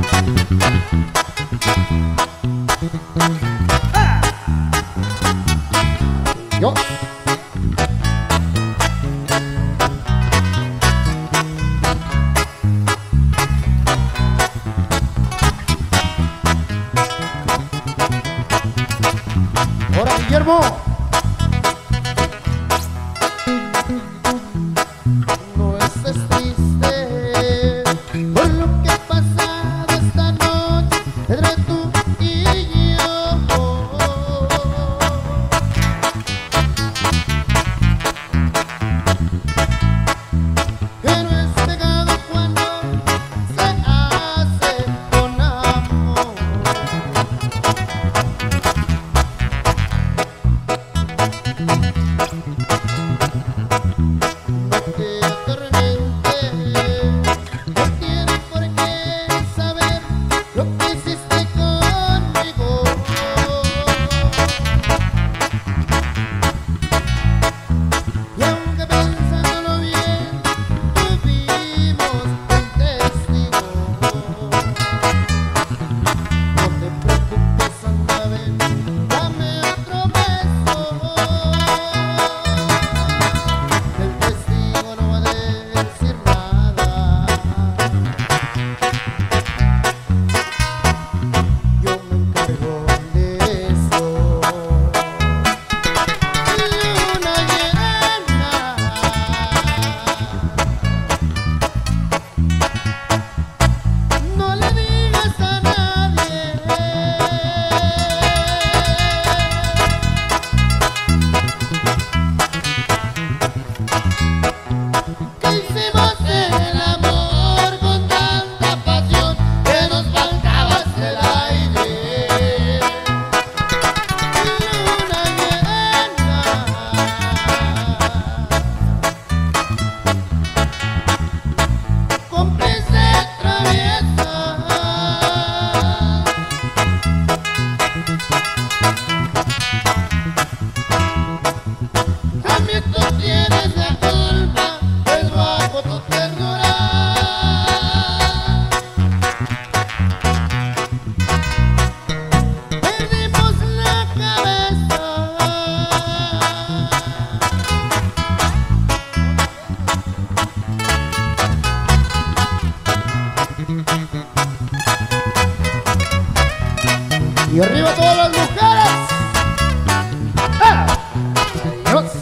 Yo. Ahora, Guillermo. No estés triste por lo que ha pasado esta noche entre tú y yo. Que no es pecado cuando se hace con amor. No te atormentes, no tienes por qué saber lo que hiciste conmigo. Y aunque pensándolo bien, tuvimos un testigo. No te preocupes, anda, ven, dame otro beso. El testigo no va a decir nada. Yo me encargo de eso. Luna llena, no le digas a nadie que hicimos el amor con tanta pasión que nos faltaba hasta el aire. Luna llena, cómplice traviesa, también tú tienes la culpa, es bajo tu ternura. Perdimos la cabeza. Y arriba todas las mujeres. ¡Ah! Adiós.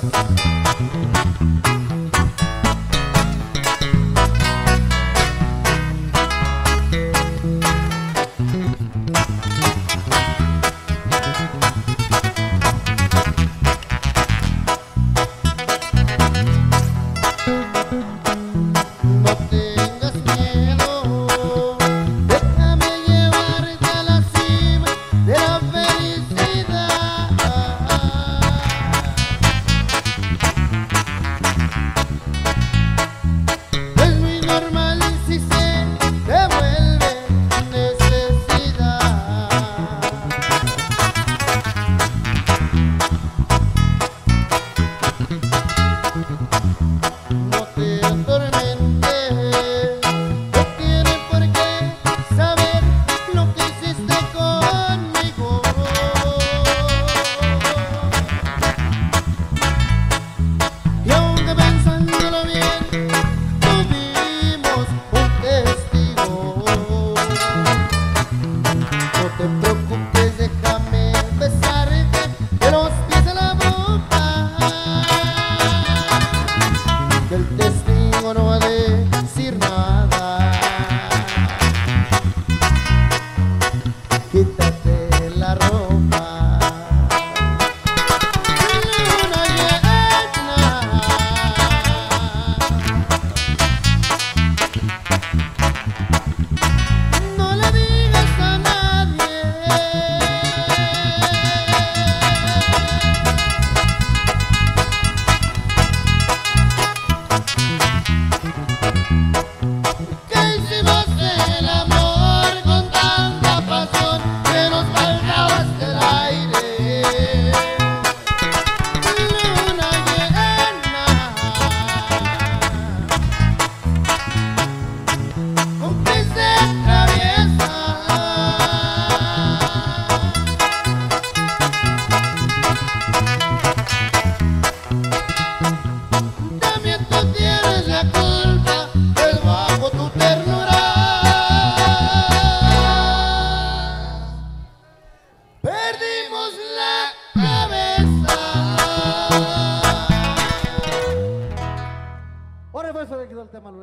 No tengas miedo, déjame llevarte a la cima de la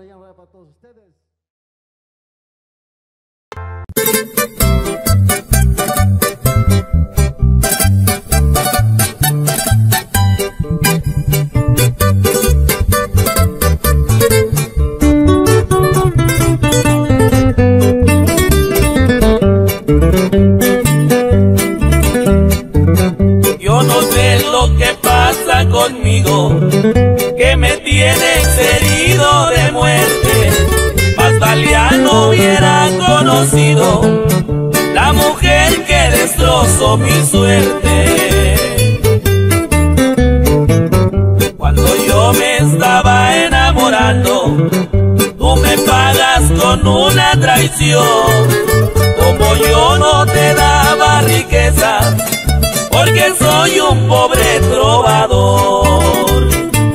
ya para todos ustedes. Yo no sé lo que pasa conmigo, que me tienes herido de muerte. Más valía no hubiera conocido la mujer que destrozó mi suerte. Cuando yo me estaba enamorando, tú me pagas con una traición. Como yo no te daba riqueza, porque soy un pobre trovador.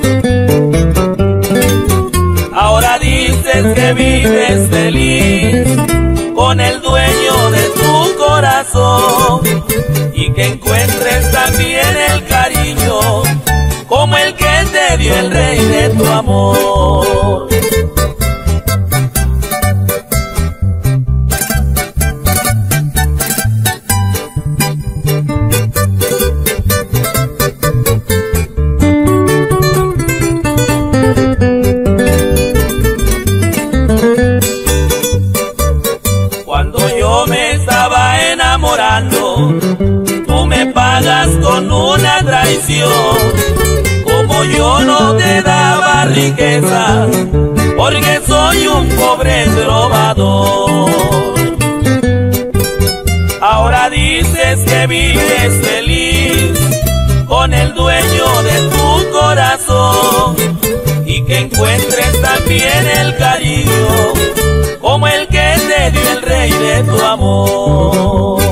Ahora dices que vives feliz con el dueño de tu corazón y que encuentres también el cariño como el que te dio el rey de tu amor. Tú me pagas con una traición. Como yo no te daba riqueza, porque soy un pobre trovador. Ahora dices que vives feliz con el dueño de tu corazón y que encuentres también el cariño como el que te dio el rey de tu amor.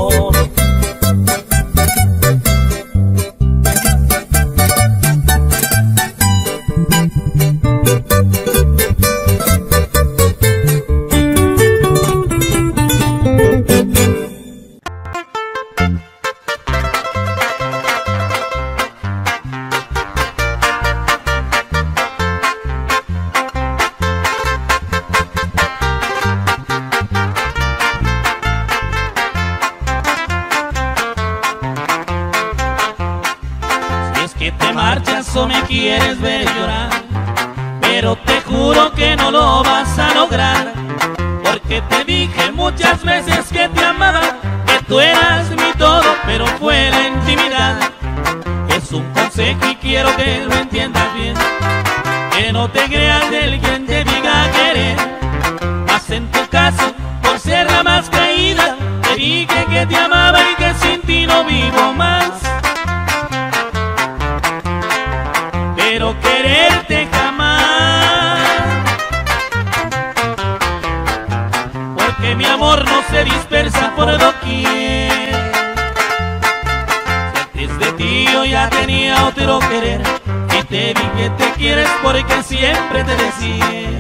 O me quieres ver llorar, pero te juro que no lo vas a lograr, porque te dije muchas veces que te amaba, que tú eras mi todo, pero fue la intimidad. Es un consejo y quiero que lo entiendas bien, que no te creas del quien te diga querer. Mas en tu caso, por ser la más caída, te dije que te amaba y que sin ti no vivo más. Pero quererte jamás, porque mi amor no se dispersa por doquier. Si antes de ti yo ya tenía otro querer, y te vi que te quieres porque siempre te decía.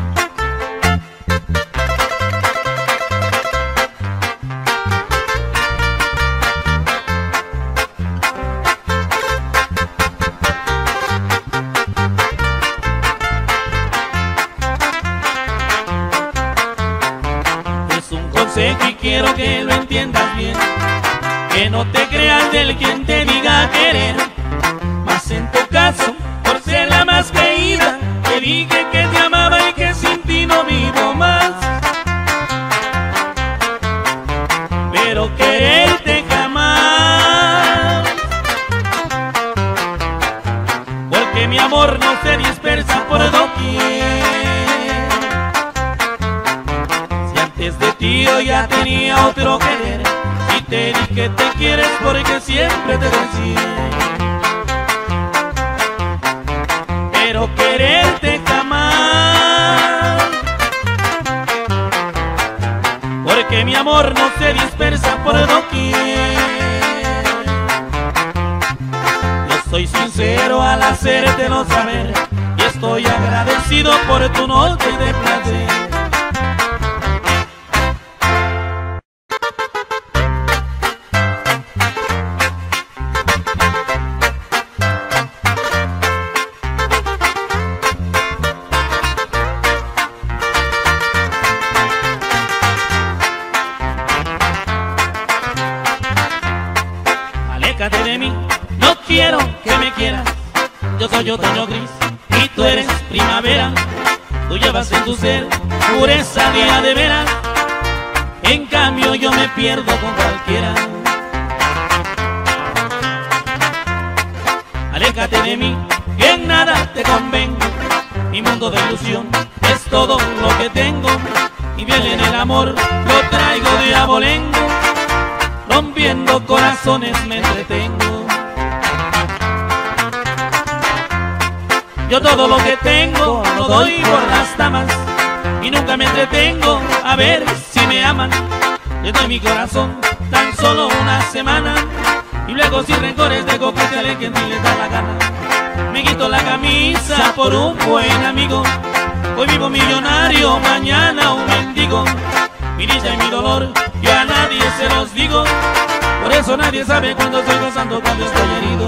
Y quiero que lo entiendas bien, que no te creas del quien te diga querer. Mas en tu caso, por ser la más querida, te dije que te amaba y que sin ti no vivo más. Pero quererte jamás, porque mi amor no se dispersa por doquier. De ti yo ya tenía otro querer, y te di que te quieres porque siempre te decía. Pero quererte jamás, porque mi amor no se dispersa por doquier. Yo soy sincero al hacértelo saber, y estoy agradecido por tu noche de placer. aléjate de mí, no quiero que me quieras. Yo soy otoño gris y tú eres primavera. Tú llevas en tu ser pureza día de veras. En cambio yo me pierdo con cualquiera. Aléjate de mí, que en nada te convengo. Mi mundo de ilusión es todo lo que tengo. Y bien en el amor lo traigo de abolengo. Rompiendo corazones me entretengo. Yo todo lo que tengo lo doy por las damas. Y nunca me entretengo a ver si me aman. Les doy mi corazón tan solo una semana. Y luego sin rencores dejo que se alejen si les da la gana. Me quito la camisa por un buen amigo. Hoy vivo millonario, mañana un mendigo. Mi dicha y mi dolor yo a nadie se los digo. Por eso nadie sabe cuando estoy gozando, cuando estoy herido.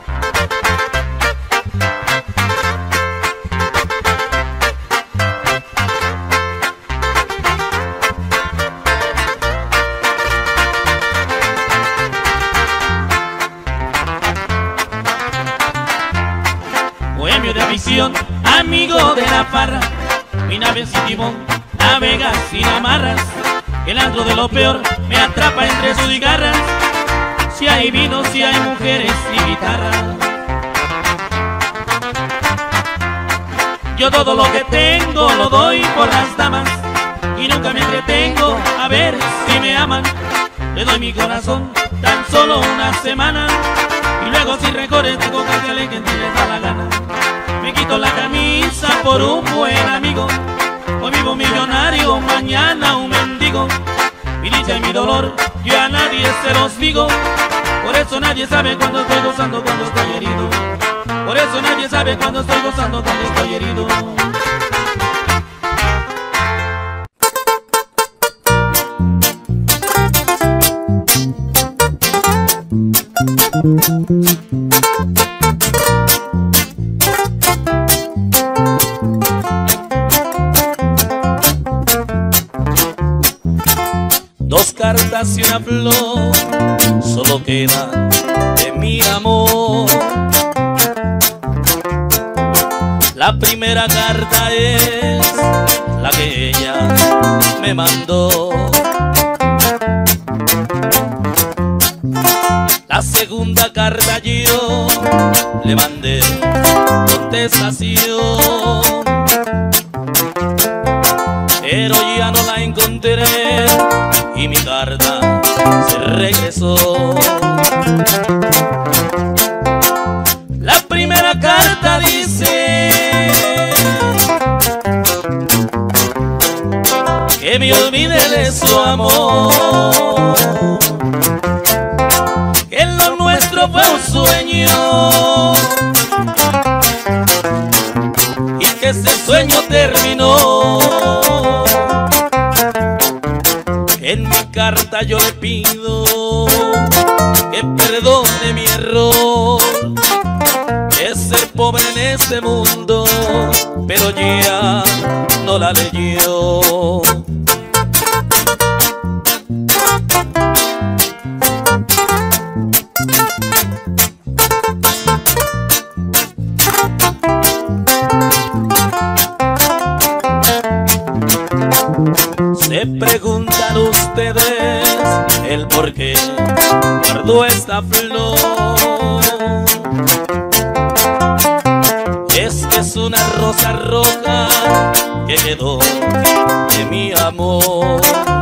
Bohemio de afición, amigo de la farra. Mi nave sin timón navega sin amarras. El antro de lo peor me atrapa entre sus cigarras. Si hay vino, si hay mujeres y guitarra. Yo todo lo que tengo lo doy por las damas. Y nunca me entretengo a ver si me aman. Le doy mi corazón tan solo una semana. Y luego sin rencores dejo que se alejen si les da la gana. Me quito la camisa por un buen amigo. Hoy vivo millonario, mañana un mendigo. Mi dicha y mi dolor yo a nadie se los digo. Por eso nadie sabe cuando estoy gozando, cuando estoy herido. Por eso nadie sabe cuando estoy gozando, cuando estoy herido. Dos cartas y una flor solo queda de mi amor. La primera carta es la que ella me mandó. La segunda carta yo le mandé contestación, pero ya no la encontré y mi carta se regresó. La primera carta dice que me olvide de su amor, que lo nuestro fue un sueño y que ese sueño terminó. En mi carta yo le pido que perdone mi error de ser pobre en este mundo, pero ya no la leyó. Se preguntan ustedes el por qué guardo esta flor. Es que es una rosa roja que quedó de mi amor.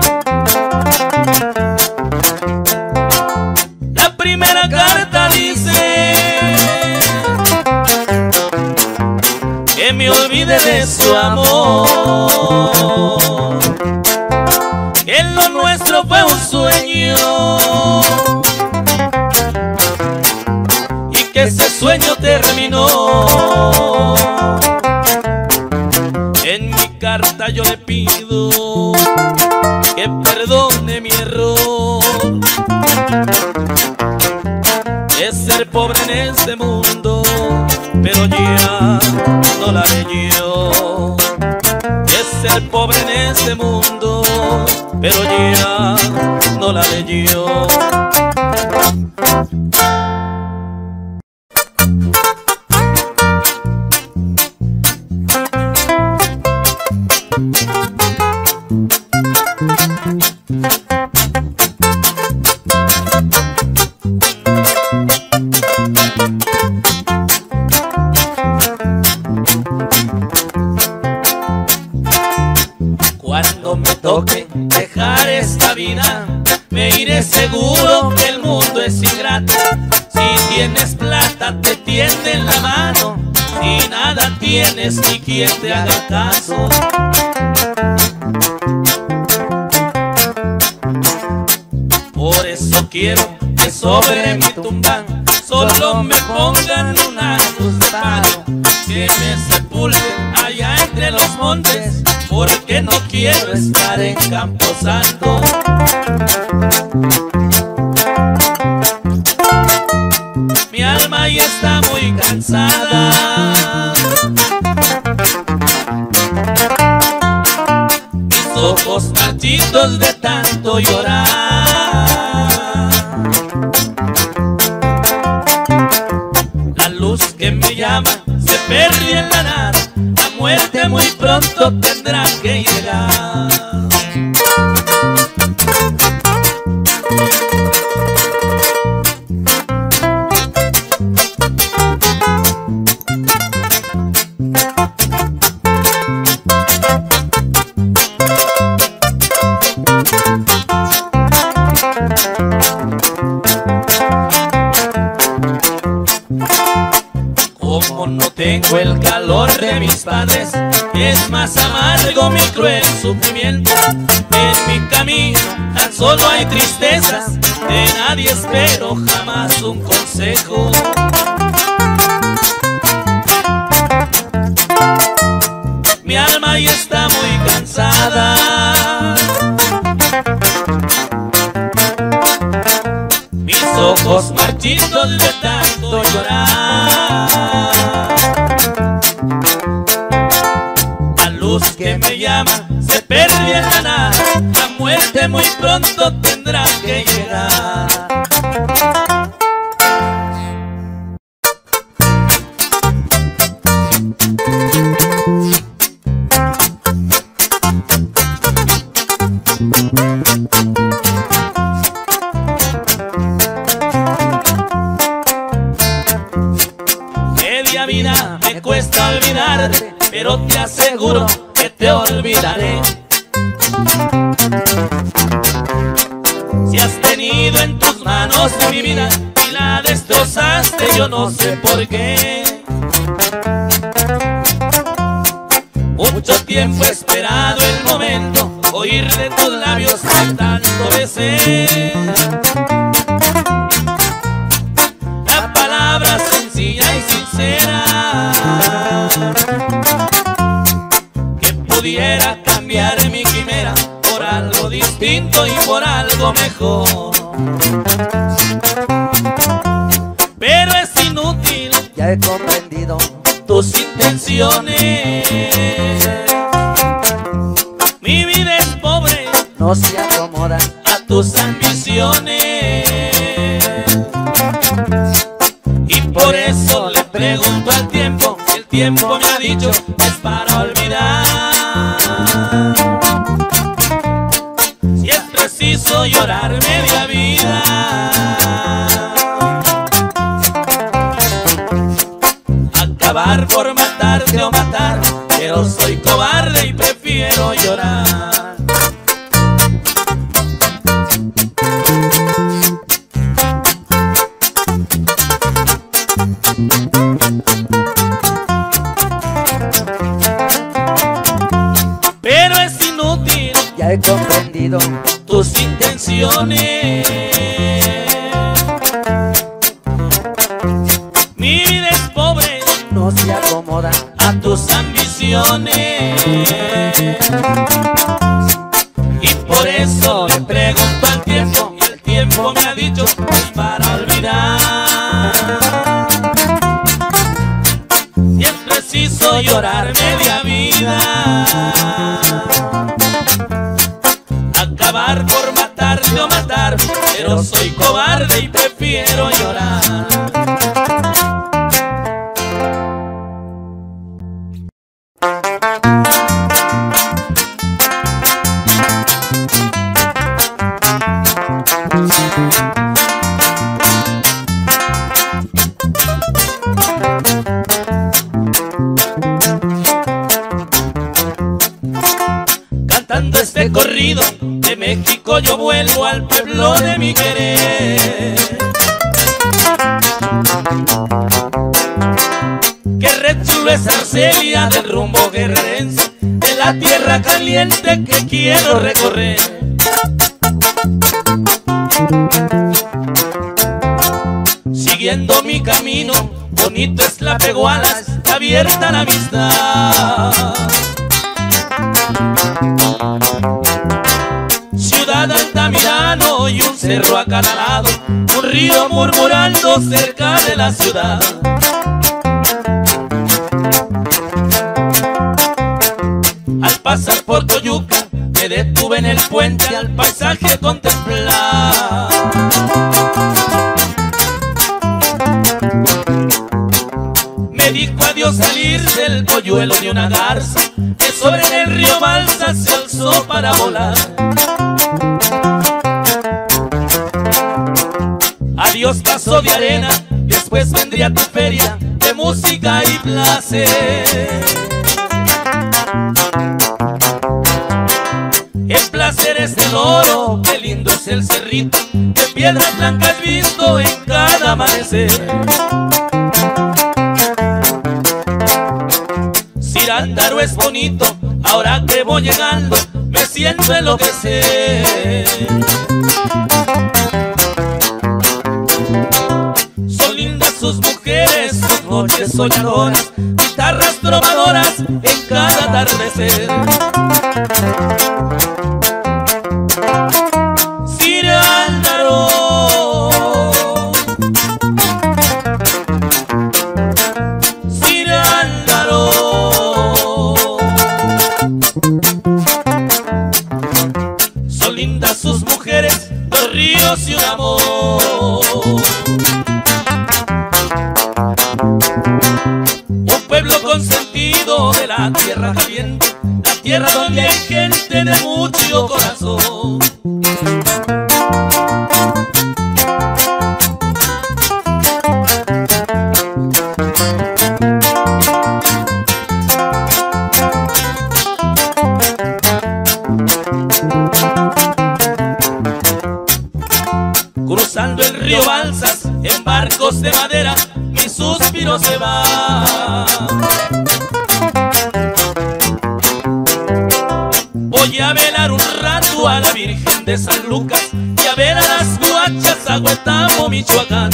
La primera carta dice que me olvide de su amor, que lo nuestro fue un sueño y que ese sueño terminó. En mi carta yo le pido que perdone mi error de ser pobre en este mundo, pero ya no la leyó. Es ser pobre en este mundo, pero ya no la leyó. Cuando me toque dejar esta vida, me iré seguro que el mundo es ingrato. Si tienes plata te tienden la mano, si nada tienes ni quien te haga caso. Por eso quiero que sobre mi tumba solo me pongan una cruz de palo, que me sepulten allá entre los montes, porque no quiero estar en Camposanto. Mi alma ya está muy cansada, mis ojos marchitos de tanto llorar. La luz que me llama se perdió en la nada, la muerte muy pronto tendrá que llegar. Como no tengo el calor de mis padres, es más amargo mi cruel sufrimiento. En mi camino tan solo hay tristezas, de nadie espero jamás un consejo. Mi alma ya está muy cansada, mis ojos marchitos de tanto llorar. La luz que me llama se perdió en la nada, la muerte muy pronto tendrá que llegar. Media vida me cuesta olvidarte, pero te aseguro que te olvidaré. Si has tenido en tus manos mi vida y la destrozaste, yo no sé por qué. Mucho tiempo he esperado el momento, oír de tus labios que tanto besé. La palabra sencilla y sincera que pudiera cambiar mi quimera por algo distinto y por algo mejor. Pero es inútil, ya he comprendido tus intenciones. Mi vida es pobre, no se acomoda a tus ambiciones, y por eso le pregunto al tiempo, el tiempo me ha dicho es para olvidar. Si es preciso llorar media vida, acabar por matarte o matar, pero soy cobarde y prefiero llorar. Pero es inútil, ya he comprendido tus intenciones. Mi vida es pobre, no se acomoda a tus ambiciones, y por eso le pregunto al tiempo, y el tiempo me ha dicho es para olvidar. Si es preciso llorar media vida, acabar por matarte o matar, pero soy cobarde y prefiero llorar. cantando este corrido. De México yo vuelvo al pueblo de mi querer. Qué re chulo es Arcelia del rumbo guerrerense, de la tierra caliente que quiero recorrer. Siguiendo mi camino, bonito es la Pegualas, abierta la amistad. Ciudad Altamirano y un cerro a cada lado, un río murmurando cerca de la ciudad. Al pasar por Coyuca me detuve en el puente al paisaje contemplar. Me dijo adiós salir del polluelo de una garza que sobre el río Balsa se alzó para volar. Adiós paso de arena, después vendría tu feria de música y placer. El placer es el oro, qué lindo es el cerrito, de piedras blancas visto en cada amanecer. Cirándaro es bonito, ahora que voy llegando me siento enloquecer. Son lindas sus mujeres, sus noches soñadoras, guitarras trovadoras en cada atardecer. Cirándaro, Cirándaro, son lindas sus mujeres, los ríos y un amor. Un pueblo consentido de la tierra caliente, la tierra donde hay gente de mucho corazón. Cruzando el río Balsas en barcos de madera, mi suspiro se va. Voy a velar un rato a la Virgen de San Lucas y a ver a las guachas a Huetamo, Michoacán.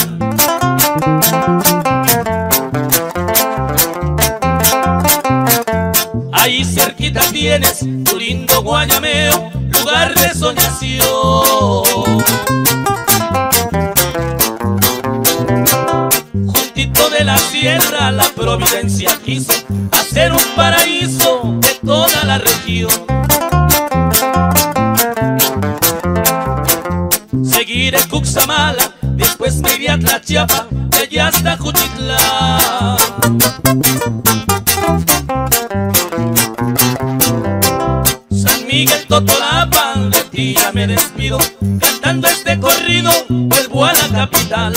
Ahí cerquita tienes tu lindo Guayameo, lugar de soñación. Juntito de la sierra la providencia quiso hacer un paraíso de toda la región. Seguiré Cuxamala, después me iré a Tlachiapa, de allá hasta Juchitlán. San Miguel Totolapa, de ti ya me despido, cantando este corrido vuelvo a la capital.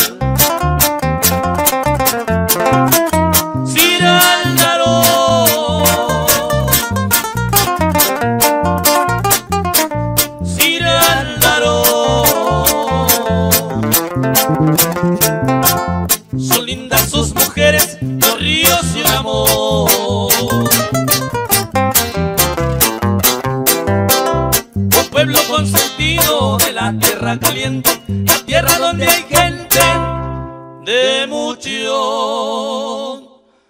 Cirándaro, Cirándaro, son lindas sus mujeres, los ríos y un amor. Un pueblo consentido de la tierra caliente, la tierra donde hay gente de mucho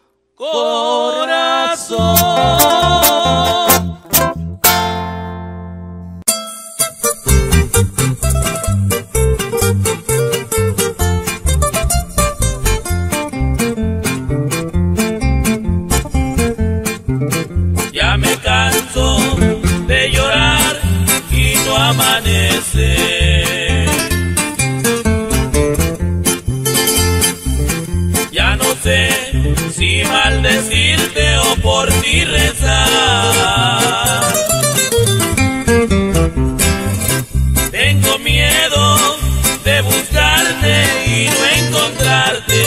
corazón. Ya me canso de llorar y no amanecer. Ya no sé si maldecirte o por ti rezar. Tengo miedo de buscarte y no encontrarte.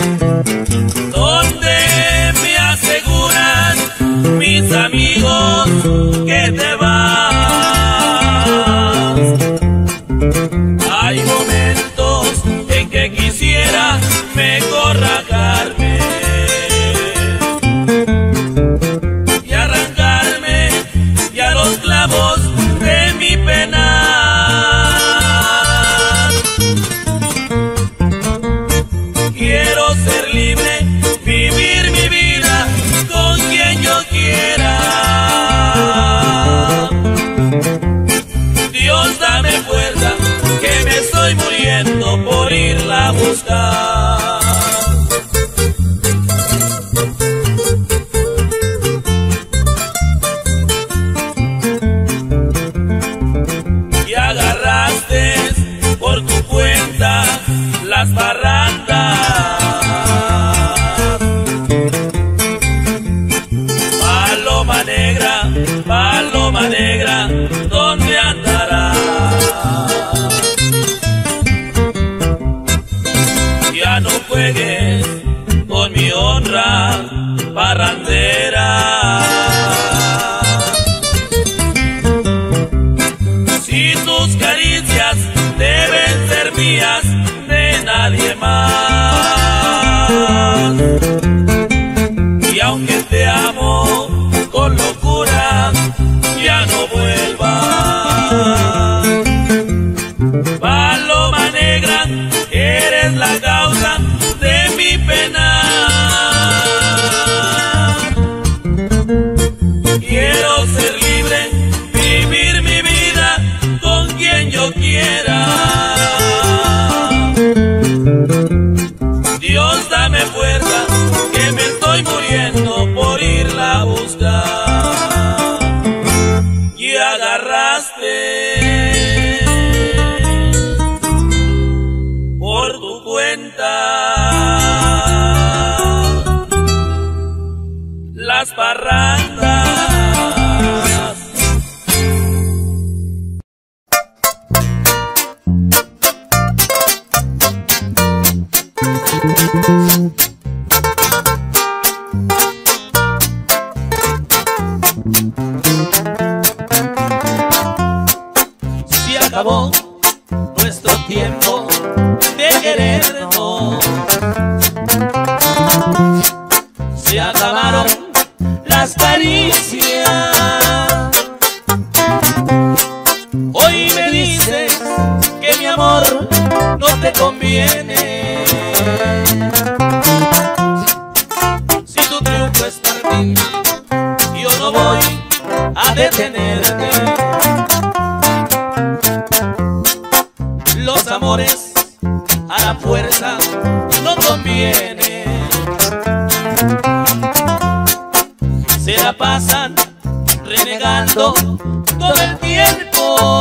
Donde me aseguran mis amigos que te vas. Hay momentos en que quisiera mejor rajarme y arrancarme ya los clavos de mi pena. Quiero ser libre, vivir mi vida con quien yo quiera. Dios, dame fuerza, que me estoy muriendo por irla a buscar. Y agarraste por tu cuenta las barrandas. Paloma negra, ¿dónde andarás? Ya no juegues con mi honra parrandera. Si tus caricias deben ser mías, de nadie más. Y aunque te amo con locura, ya no vuelvas. Paloma negra, eres la causa de mi pena. Quiero ser libre, vivir mi vida con quien yo quiera. Dios, dame fuerza, que me estoy muriendo por irla a buscar. Y agarraste por tu cuenta las parrandas. Se acabó nuestro tiempo de querernos, se acabaron las caricias. Hoy me dices que mi amor no te conviene. Si tu truco es partir, yo no voy a detenerte. Los amores a la fuerza no conviene. Se la pasan renegando todo el tiempo.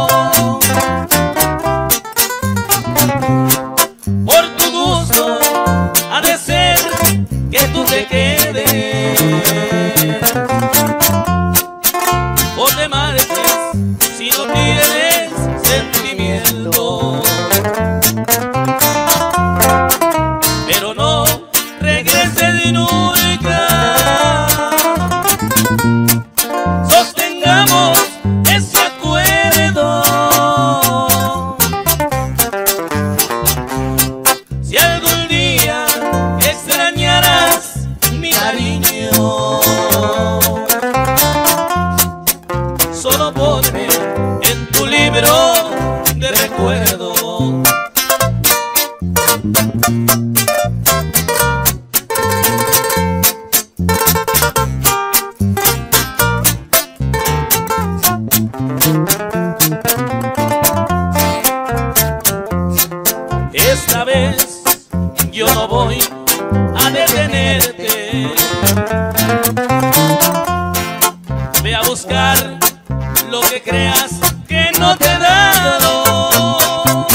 Por tu gusto ha de ser que tú te quedes o te marches si no tienes sentimiento. Pero no regreses nunca. Sostengamos ese acuerdo. Si algún día extrañarás mi cariño, solo ponme en tu libro de recuerdo. Esta vez yo no voy a detenerte. Ve a buscar lo que creas que no te he dado.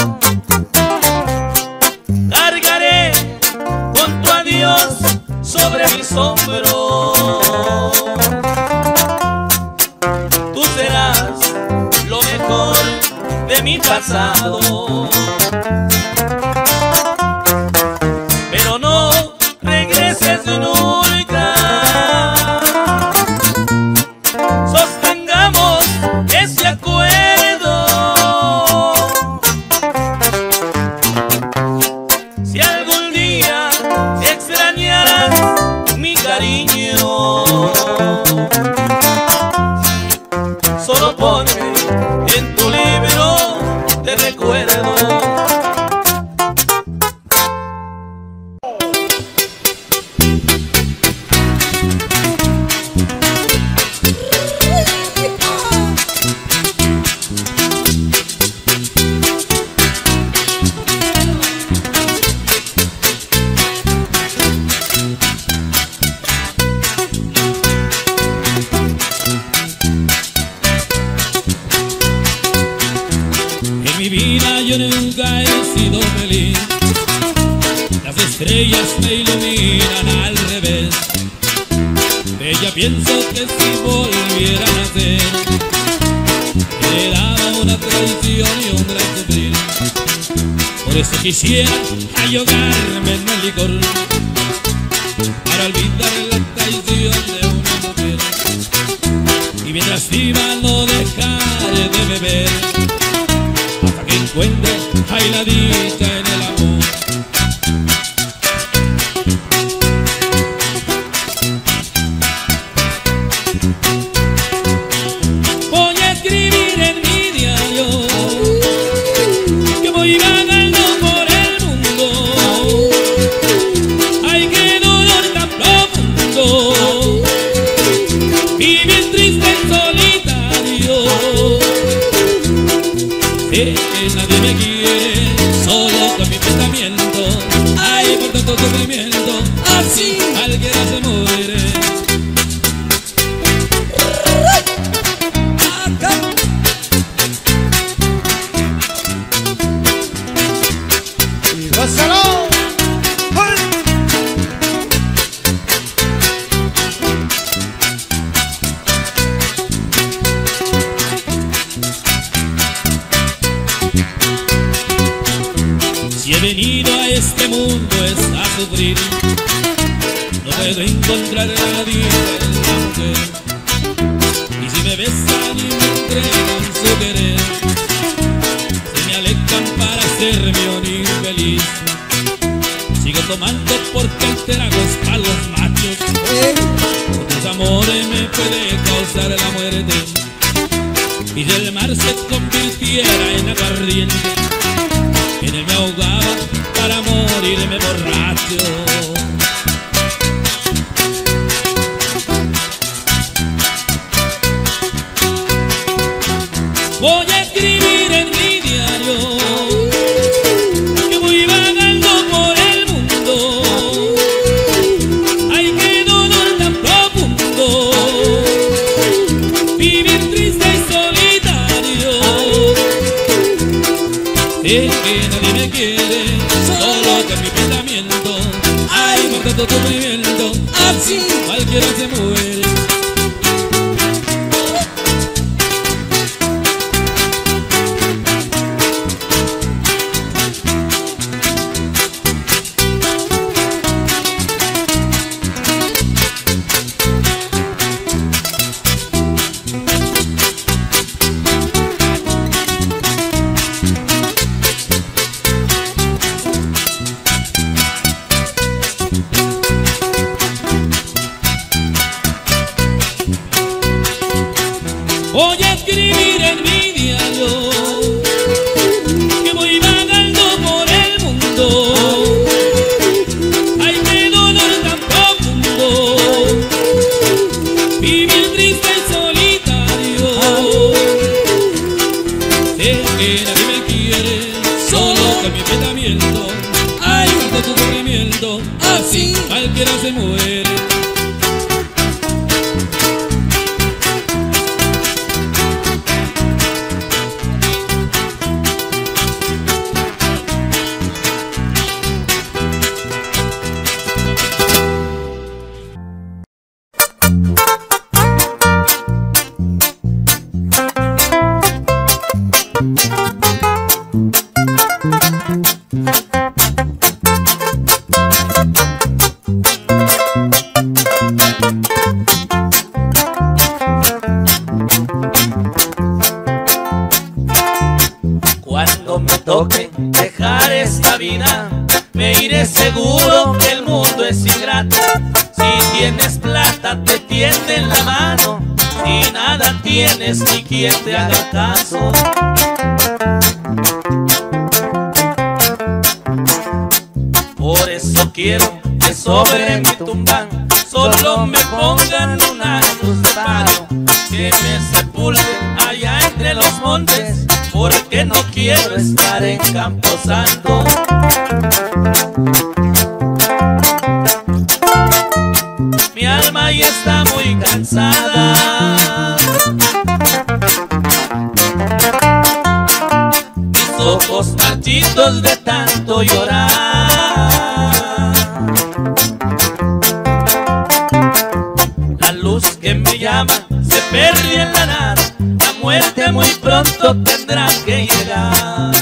Cargaré con tu adiós sobre mis hombros. Tú serás lo mejor de mi pasado. Pero no regreses nunca. estrellas me iluminan al revés. De ella pienso que si volviera a nacer, le daba una traición y un gran sufrir. Por eso quisiera ahogarme en el licor, para olvidar la traición de una mujer. Y mientras viva no dejaré de beber, hasta que encuentre ahí la dicha en el amor. Voy a escribir en mi diario que voy vagando por el mundo. Ay, qué dolor tan profundo, vivir triste y solitario. Sé que nadie me quiere, solo con mi pensamiento. Ay, por tanto sufrimiento, así cualquiera se muere. Y gózalo. Si he venido a este mundo es a sufrir, no puedo encontrar a nadie en la mujer. Y si me besan y me entregan su querer, se me alejan para hacerme un infeliz. Sigo tomando porque el trago es para los machos, con tus amores me puede causar la muerte. Y si el mar se convirtiera en aguardiente, en él me ahogaba para morirme borracho. Voy a escribir en mi diario que voy vagando por el mundo. Ay, qué dolor tan profundo, vivir triste y solitario. Sé que nadie me quiere, solo con mi pensamiento. Ay, por tanto sufrimiento, así cualquiera se muere. Voy a escribir en mi diario que voy vagando por el mundo. Ay, qué dolor tan profundo, vivir triste y solitario. Sé que nadie me quiere, solo con mi pensamiento. Ay, tanto sufrimiento, así cualquiera se muere. Cuando me toque dejar esta vida, me iré seguro que el mundo es ingrato. Si tienes plata te tienden la mano, si nada tienes ni quien te haga caso. Por eso quiero que sobre mi tumba solo me pongan una cruz de palo, que me sepulten allá entre los montes, porque no quiero estar en Camposanto. Mi alma ya está muy cansada, mis ojos marchitos de tanto llorar. en la nada, la muerte muy pronto tendrá que llegar.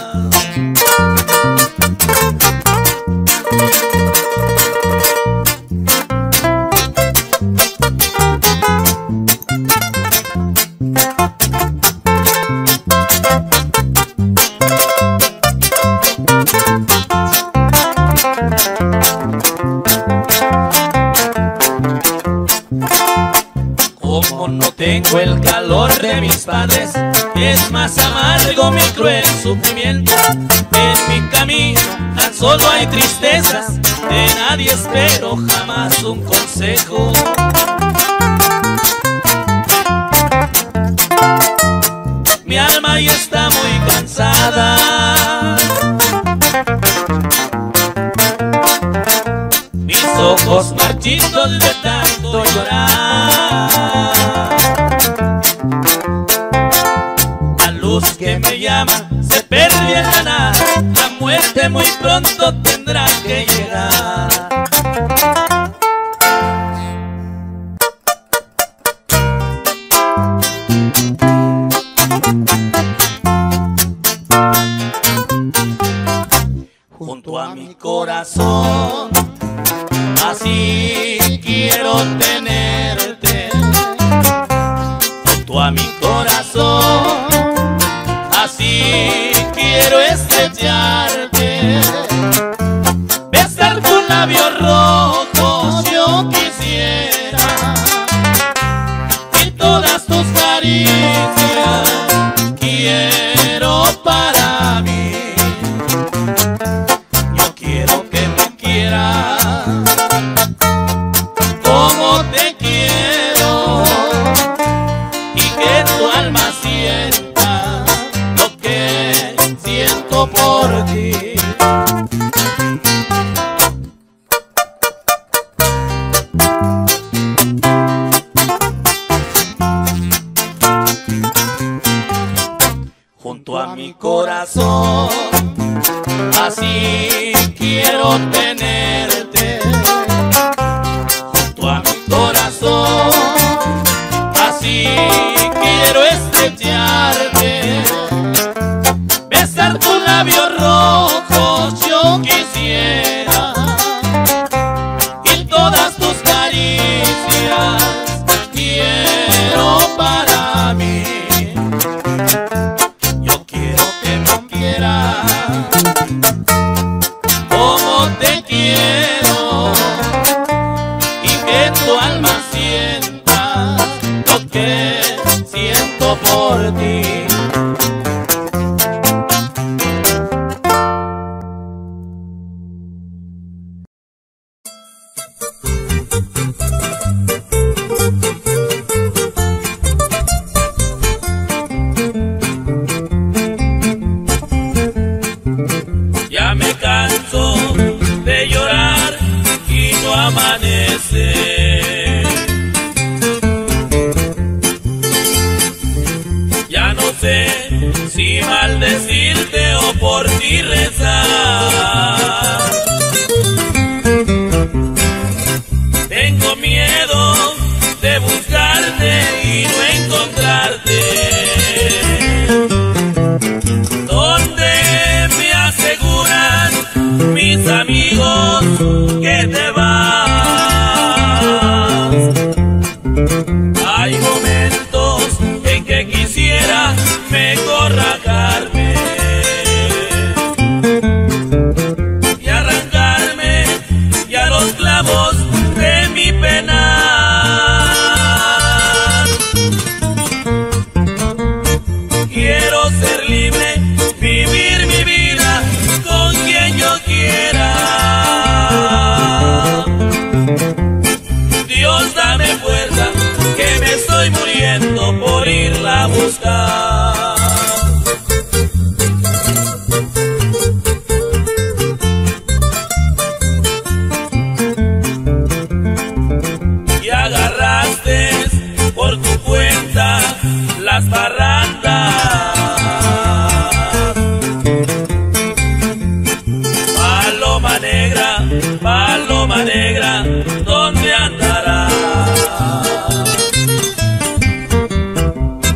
Como no tengo el calor de mis padres, es más amargo mi cruel sufrimiento. En mi camino tan solo hay tristezas, de nadie espero jamás un consejo. Mi alma ya está muy cansada, mis ojos marchitos de tanto llorar. La luz que me llama se perdió en la nada, la muerte muy pronto tendrá que llegar. Junto a mi corazón, así quiero tenerte. Junto a mi corazón, así quiero estrecharte. Besar tus labios rojos yo quisiera, y todas tus caricias quiero para mí. Yo quiero que me quieras como te quiero, y que tu alma sienta lo que siento por ti. Junto a mi corazón, así quiero tenerte. Junto a mi corazón, así quiero estrecharte. Besar tus labios rojos yo quisiera, y todas tus caricias quiero para mí. Yo quiero que me quieras como te quiero, y que tu alma sienta lo que siento por ti. Ya me canso de llorar y no amanece. Ya no sé si maldecirte o por ti rezar. Tengo miedo de buscarte y no encontrarte. Donde me aseguran mis amigos que te vas. Hay momentos en que quisiera mejor rajarme y arrancarme ya los clavos de mi pena. Quiero ser libre, vivir mi vida con quien yo quiera. Dios, dame fuerza, que me estoy muriendo por irla a buscar. Y agarraste por tu cuenta las parrandas. Paloma negra, ¿dónde andarás?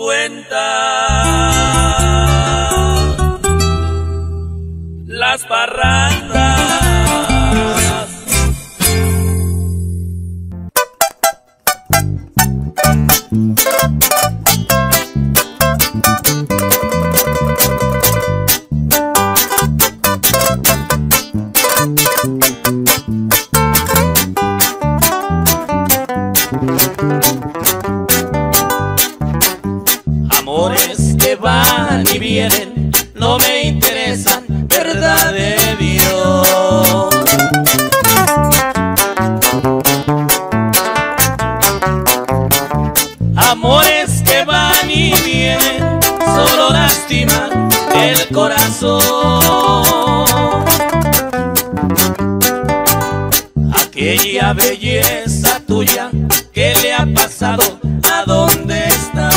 cuenta las parrandas. Amores que van y vienen no me interesan, verdad de Dios. Amores que van y vienen solo lastiman el corazón. Aquella belleza tuya, ¿qué le ha pasado? ¿A dónde está?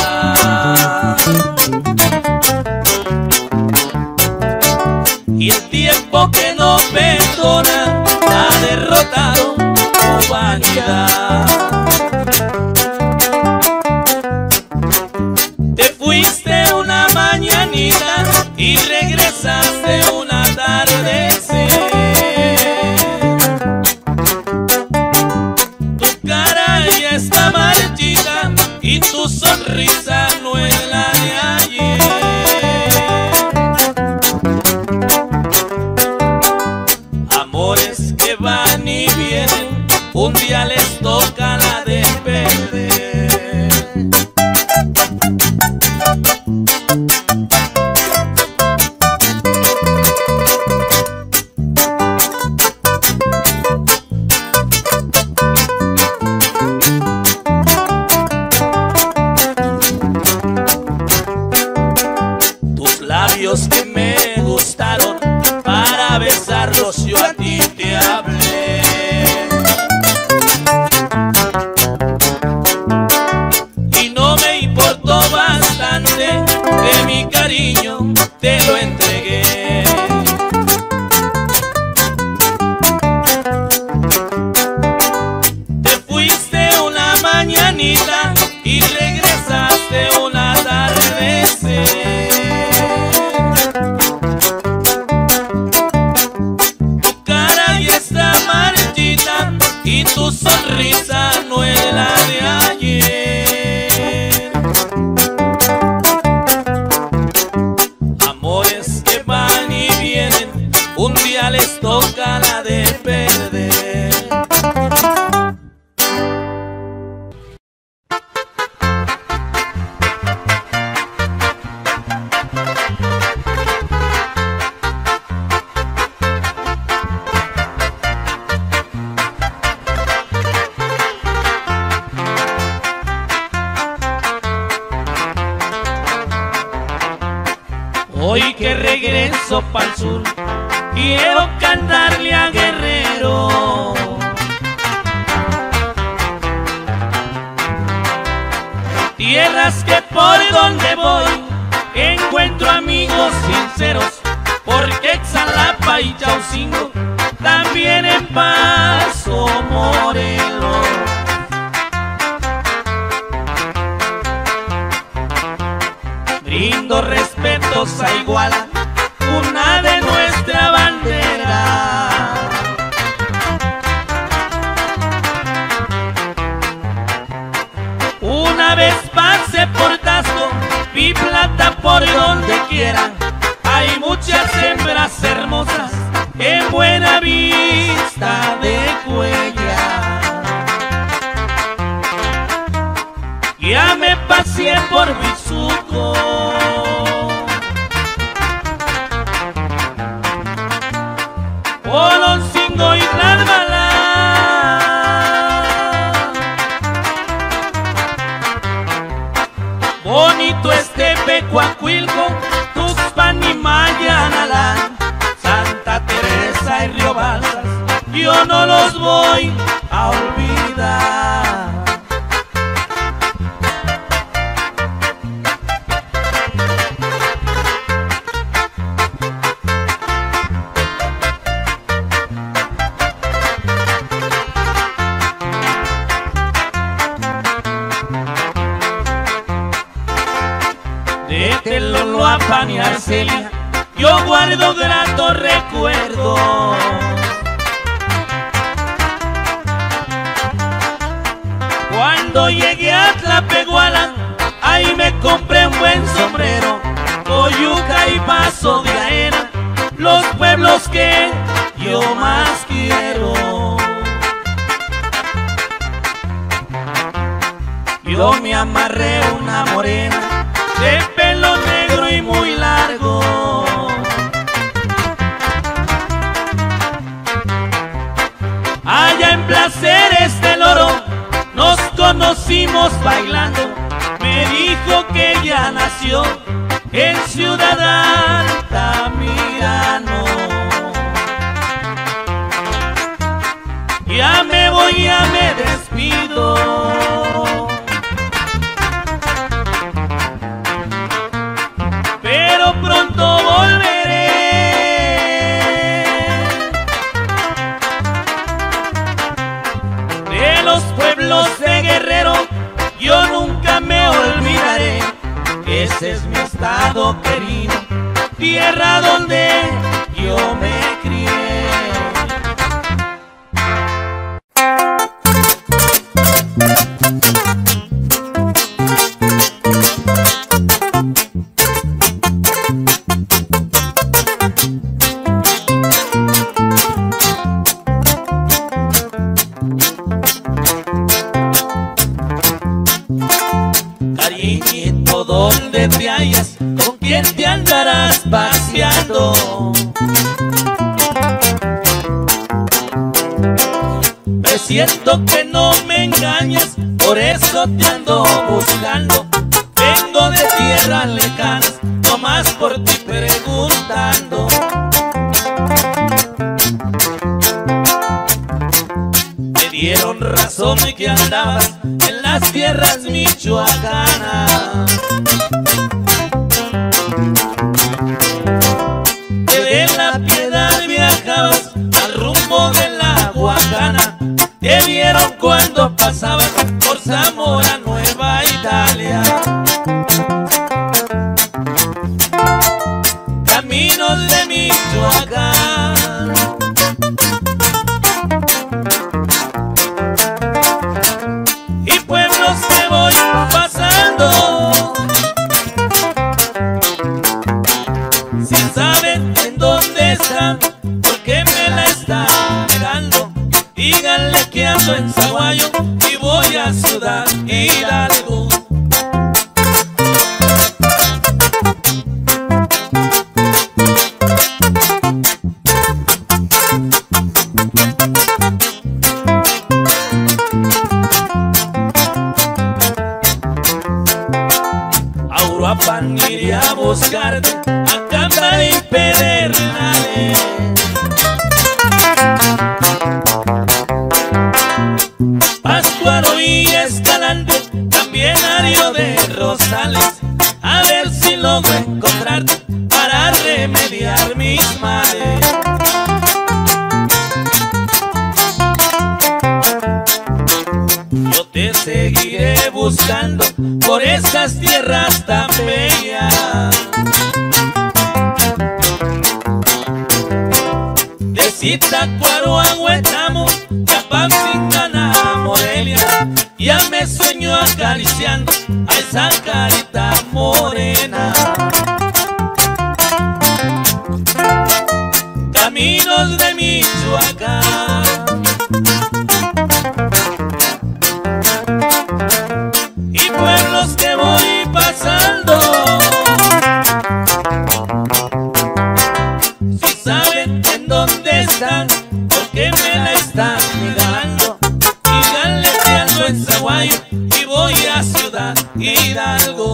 Y el tiempo que no perdona ha derrotado tu vanidad. Te fuiste una mañanita y regresaste un atardecer. Tu cara ya está marchita y tu sonrisa no es la de ayer. Amores que van y vienen, un día les toca la de perder. Tus labios que me gustaron, para besarlos yo a ti te hablé. Y no me importó bastante, de mi cariño te lo entregué. Te fuiste una mañanita y regresaste un atardecer. Y tu sonrisa no es la de ayer. Amores que van y vienen, un día les toca la de perder. Hoy que regreso pa'l sur, quiero cantarle a Guerrero. Tierras que por donde voy encuentro amigos sinceros, porque Xalapa y Chaucingo, también en Paso, Morelos. Brindo respetos a Iguala, una de nuestra bandera. Una vez pasé por Tasco, vi plata por donde quiera. Hay muchas hembras hermosas en Buena Vista de Cuellar. Ya me pasé por Bisuco, Oloncingo y Tlalmala. Bonito este Pecuacuilco, Tuxpan y Mayanalán, Santa Teresa y Río Balsas, yo no los voy a olvidar. de Lolo a Pan y Arcelia, yo guardo gratos recuerdos. Cuando llegué a Tlapehuala, ahí me compré un buen sombrero, Coyuca y Paso de Aena, los pueblos que yo más quiero. Yo me amarré una morena de pelo negro y muy largo. Allá en Placeres del Oro nos conocimos bailando. Me dijo que ya nació en Ciudad Altamirano. Ya me voy, ya me despido. Pero pronto volveré. De los pueblos de Guerrero yo nunca me olvidaré. Ese es mi estado querido, tierra donde yo me crié. Cariñito, ¿dónde te hallas? ¿Con quién te andarás paseando? Presiento que no me engañas, por eso te ando buscando. Vengo de tierras lejanas, nomás por ti preguntando. Me dieron razón de que andabas en las tierras michoacanas. Que de La Piedad viajabas al rumbo de la Huacana. Te vieron cuando pasabas por Zamora, Nueva Italia. Caminos de Michoacán. Y pueblos que voy pasando, sin saber en dónde están, porque me la están mirando. Díganle que ando en Zaguayo y voy a Ciudad Hidalgo. A Uruapan iré a buscarte, a Cámara y Pedernales. Pascuaro y Escalante, también Ario de Rosales, a ver si logro encontrarte para remediar mis males. Yo te seguiré buscando por esas tierras tan bellas. De Zitácuaro a Huetamo, Yapamcingana a Morelia, ya me sueño acariciando a esa carita morena. Caminos de Michoacán. Y pueblos que voy pasando, si saben en dónde están, porque me la están mirando. Díganle que ando en Zaguayo y voy a Ciudad Hidalgo.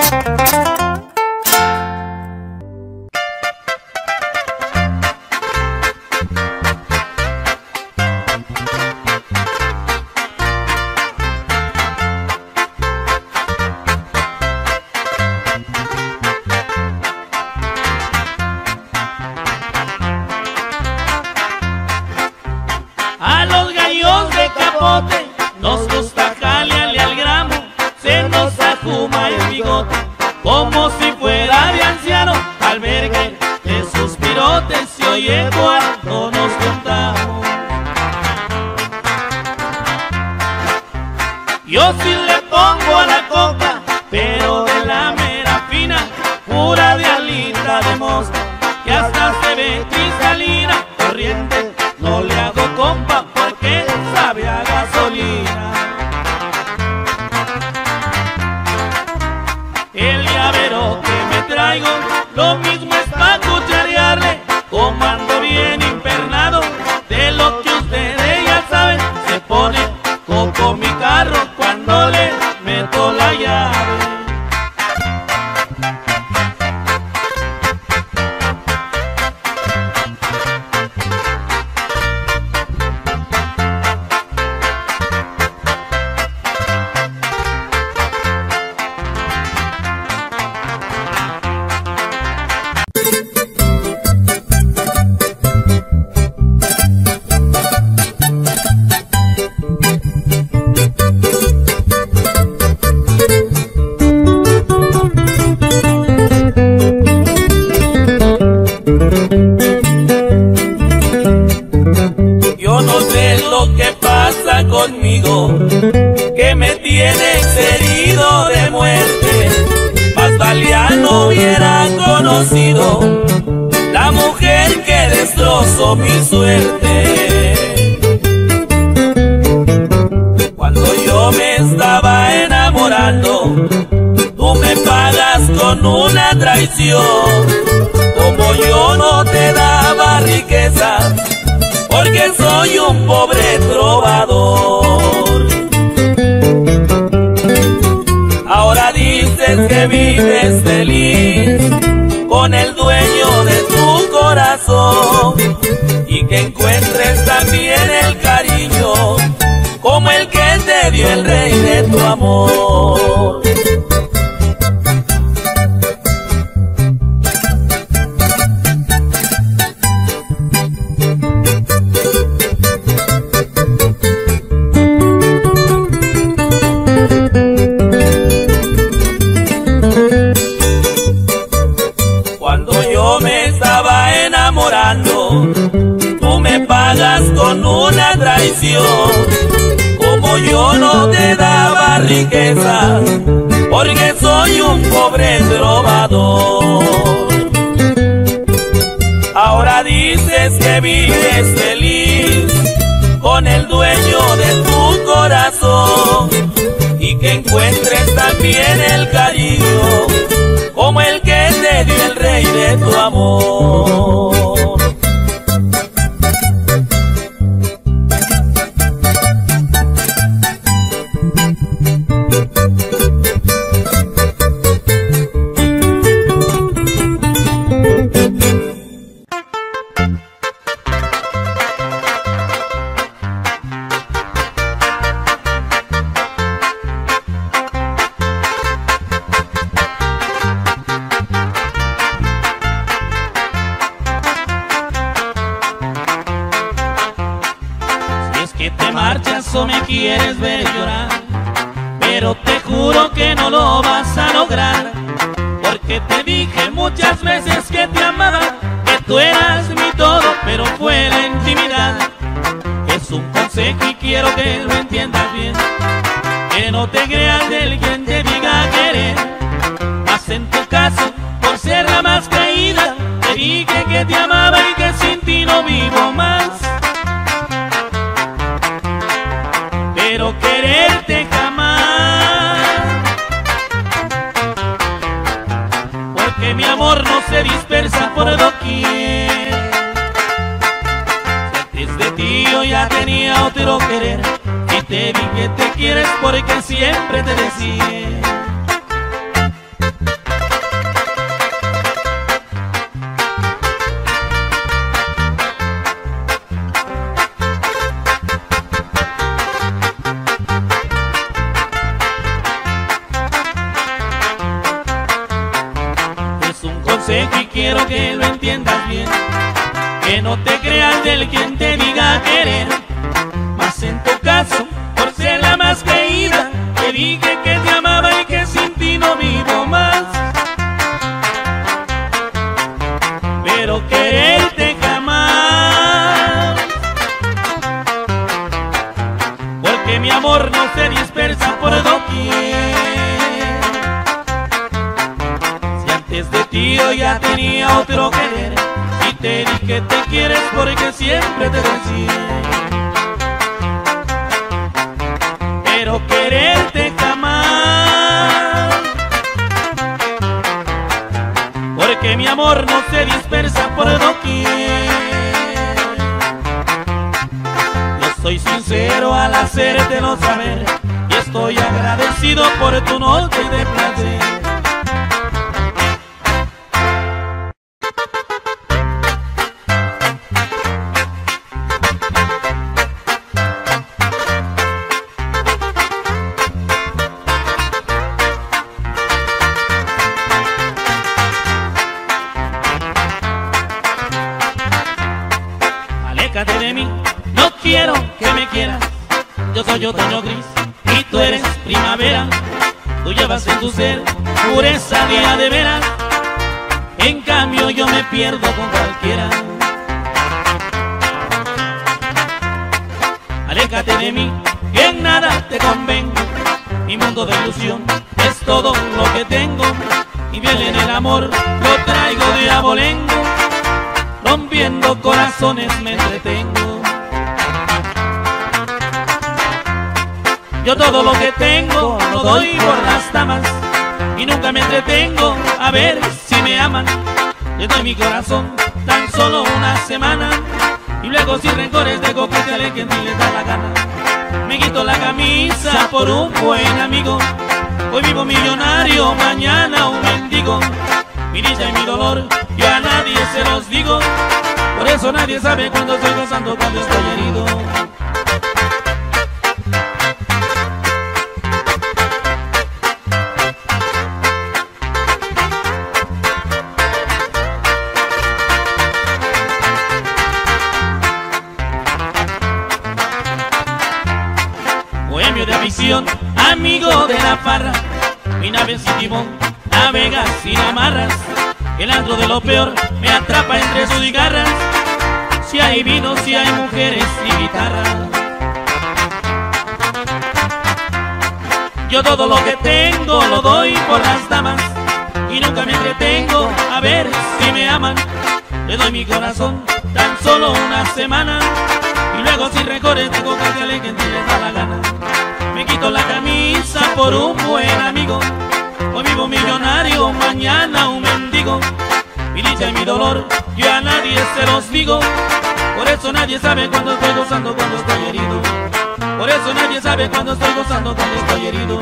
A los gallos de capote nos gusta jalearle al gramo, se nos ajuma el bigote como si traigo, lo mismo es pa' cucharearle. Como ando bien impernado, de lo que ustedes ya saben, se pone coco mi carro cuando le meto la llave. Yo no sé lo que pasa conmigo, que me tienes herido de muerte. Más valía no hubiera conocido la mujer que destrozó mi suerte. Cuando yo me estaba enamorando, tú me pagas con una traición. Como yo no te daba riqueza, porque soy un pobre trovador. Ahora dices que vives feliz con el dueño de tu corazón y que encuentres también el cariño como el que te dio el rey de tu amor. Tú me pagas con una traición. Como yo no te daba riqueza, porque soy un pobre trovador. Ahora dices que vives feliz con el dueño de tu corazón y que encuentres también el cariño como el que te dio el rey de tu amor. O me quieres ver llorar, pero te juro que no lo vas a lograr, porque te dije muchas veces que te amaba, que tú eras mi todo, pero fue la intimidad. Es un consejo y quiero que lo entiendas bien, que no te creas del quien te diga querer. Mas en tu caso, por ser la más creída, te dije que te amaba y que sin ti no vivo más. Pero quererte jamás, porque mi amor no se dispersa por doquier. Si antes de ti yo ya tenía otro querer, y te vi que te quieres porque siempre te decía. Y quiero que lo entiendas bien, que no te creas del quien te diga querer. Mas en tu caso, por ser la más creída, te dije que te amaba y que sin ti no vivo más. Pero quererte jamás, porque mi amor no se dispersa por doquier. De ti yo ya tenía otro querer, y te dije que te quieres porque siempre te decía. Pero quererte jamás, que mi amor no se dispersa por doquier. Yo soy sincero al hacértelo saber y estoy agradecido por tu noche de placer. Aléjate de mí, no quiero que me quieras. Yo soy otoño gris y tú eres primavera. Tú llevas en tu ser pureza día de veras. En cambio yo me pierdo con cualquiera. Aléjate de mí, que en nada te convengo. Mi mundo de ilusión es todo lo que tengo. Y bien en el amor lo traigo de abolengo. Rompiendo corazones me entretengo. Yo todo lo que tengo lo doy por las damas y nunca me entretengo a ver si me aman. Les doy mi corazón tan solo una semana y luego sin rencores dejo que se alejen si les da la gana. Me quito la camisa por un buen amigo. Hoy vivo millonario, mañana un mendigo. Mi dicha y mi dolor yo a nadie se los digo. Por eso nadie sabe cuando estoy gozando, cuando estoy herido. Bohemio de afición, amigo de la farra. Mi nave sin timón navega sin amarras. El antro de lo peor me atrapa entre sus cigarras. Si hay vino, si hay mujeres y guitarra. Yo todo lo que tengo lo doy por las damas y nunca me entretengo a ver si me aman. Le doy mi corazón tan solo una semana y luego sin rencores tengo que se alejen si les da la gana. Me quito la camisa por un buen amigo. Hoy vivo millonario, mañana un mendigo. Mi dicha y mi dolor yo a nadie se los digo. Por eso nadie sabe cuando estoy gozando, cuando estoy herido. Por eso nadie sabe cuando estoy gozando, cuando estoy herido.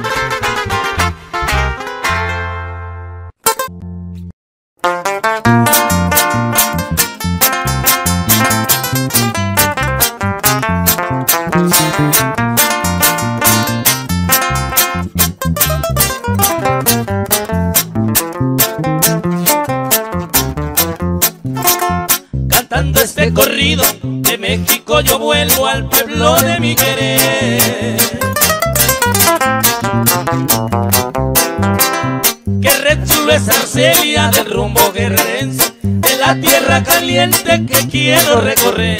Cantando este corrido de México yo vuelvo al pueblo de mi querer. Qué re chulo es Arcelia del rumbo guerrerense, de la tierra caliente que quiero recorrer.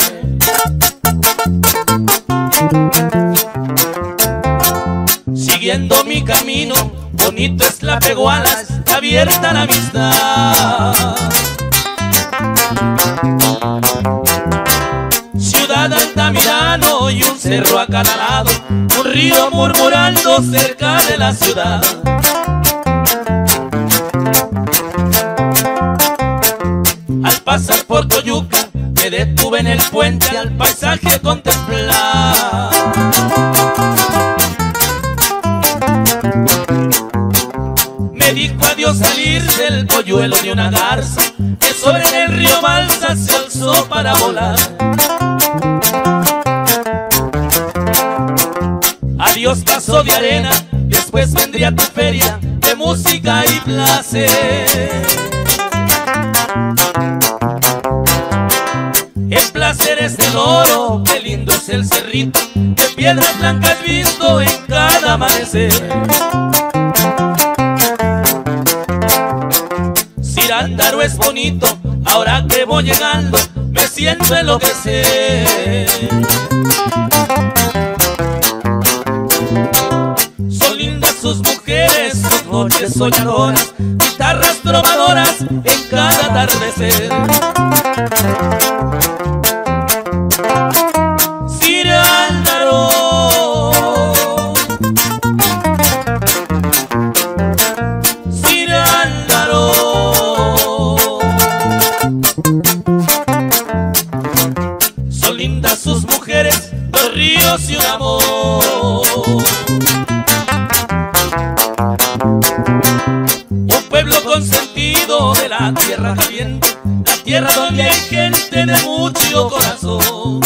Siguiendo mi camino, bonito es la Pegualas, abierta la amistad. Ciudad Altamirano y un cerro a cada lado, un río murmurando cerca de la ciudad. Al pasar por Coyuca me detuve en el puente al paisaje contemplar. Me dijo adiós al irse el polluelo de una garza que sobre el río Balsa se alzó para volar. Adiós paso de arena, después vendría tu feria de música y placer. El placer es el oro, qué lindo es el cerrito, de piedras blancas visto en cada amanecer. Cirándaro es bonito, ahora que voy llegando me siento enloquecer. Son lindas sus mujeres, sus noches soñadoras, guitarras trovadoras en cada atardecer. Cirándaro, Cirándaro, consentido de la tierra caliente, la tierra donde hay gente de mucho corazón.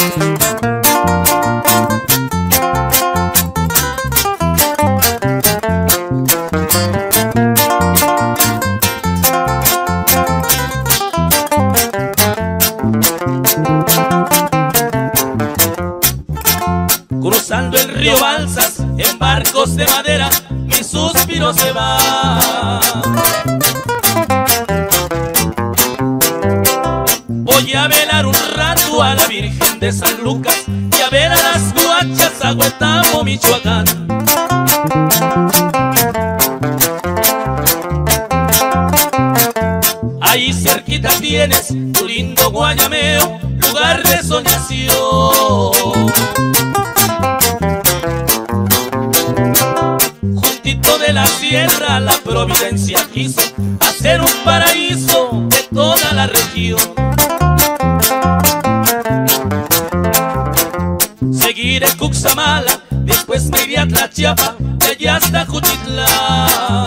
Cruzando el río Balsas en barcos de madera, mi suspiro se va. Voy a velar un rato a la Virgen de San Lucas y a ver a las guachas a Huetamo, Michoacán. Ahí cerquita tienes tu lindo Guayameo, lugar de soñación. Juntito de la sierra la Providencia quiso hacer un paraíso de toda la región. Seguiré Cuxamala, después me iré a Tlachiapa, de allá hasta Juchitlán.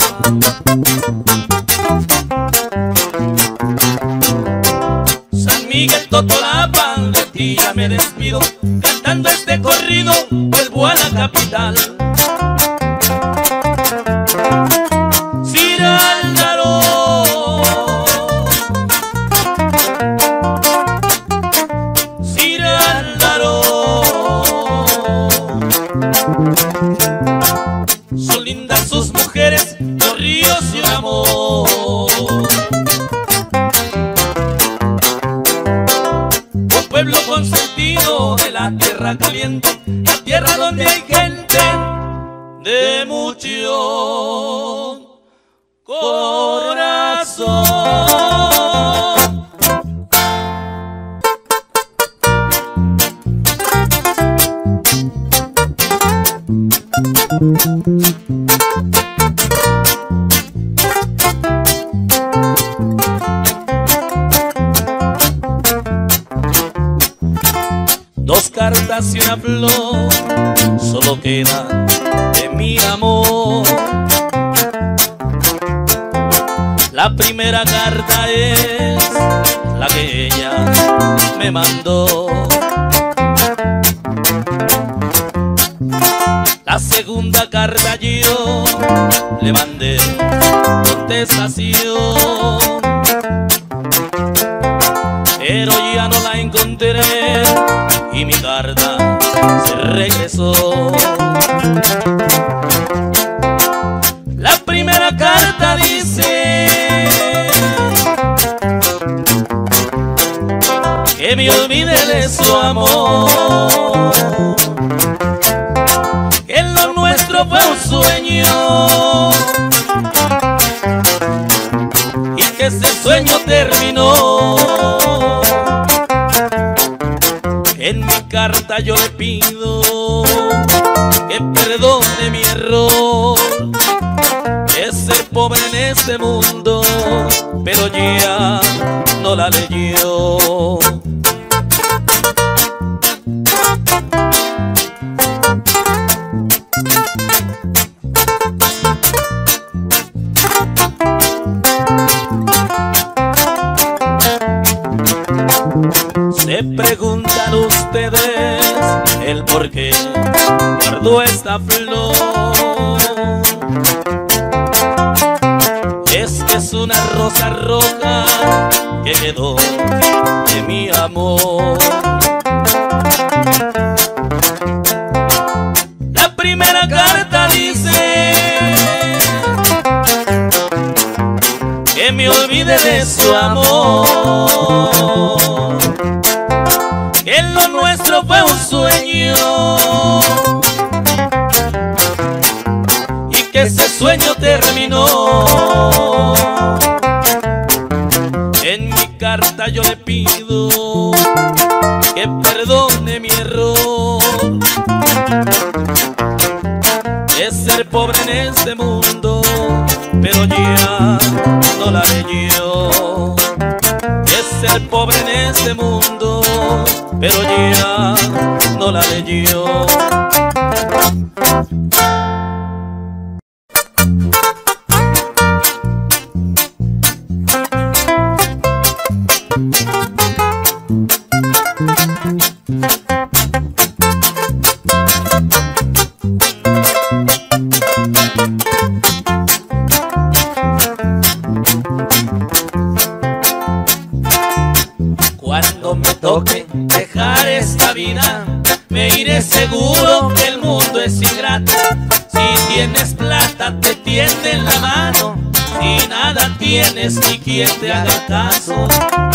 San Miguel Totolapan, de ti ya me despido, cantando este corrido vuelvo a la capital. Cirándaro, Cirándaro, son lindas sus mujeres, los ríos y un amor. Un pueblo consentido de la tierra caliente, la tierra donde hay gente de mucho corazón. Dos cartas y una flor solo queda de mi amor. La primera carta es la que ella me mandó. La segunda carta yo le mandé contestación, pero ya no la encontré y mi carta se regresó. La primera carta dice que me olvide de su amor, que lo nuestro fue un sueño y que ese sueño terminó. En mi carta yo le pido que perdone mi error, es ser pobre en este mundo, pero ya no la leyó. Se preguntan ustedes el por qué guardo esta flor. Es que es una rosa roja que quedó de mi amor. La primera carta dice que me olvide de su amor, que lo nuestro fue un sueño y que ese sueño terminó. En mi carta yo le pido que perdone mi error, es ser pobre en este mundo, pero ya no la leyó. Es ser pobre en este mundo, pero ya no la leyó. darte la mano y nada tienes ni quien te haga caso.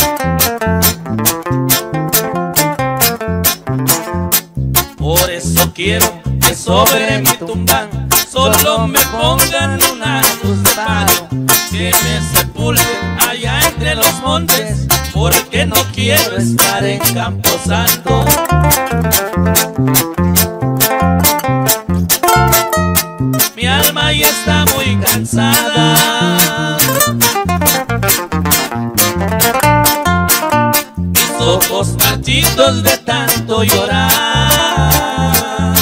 Por eso quiero que sobre mi tumba solo me pongan una cruz de palo, que me sepulten allá entre los montes, porque no quiero estar en Camposanto. Mi alma ya está muy cansada, mis ojos marchitos de tanto llorar.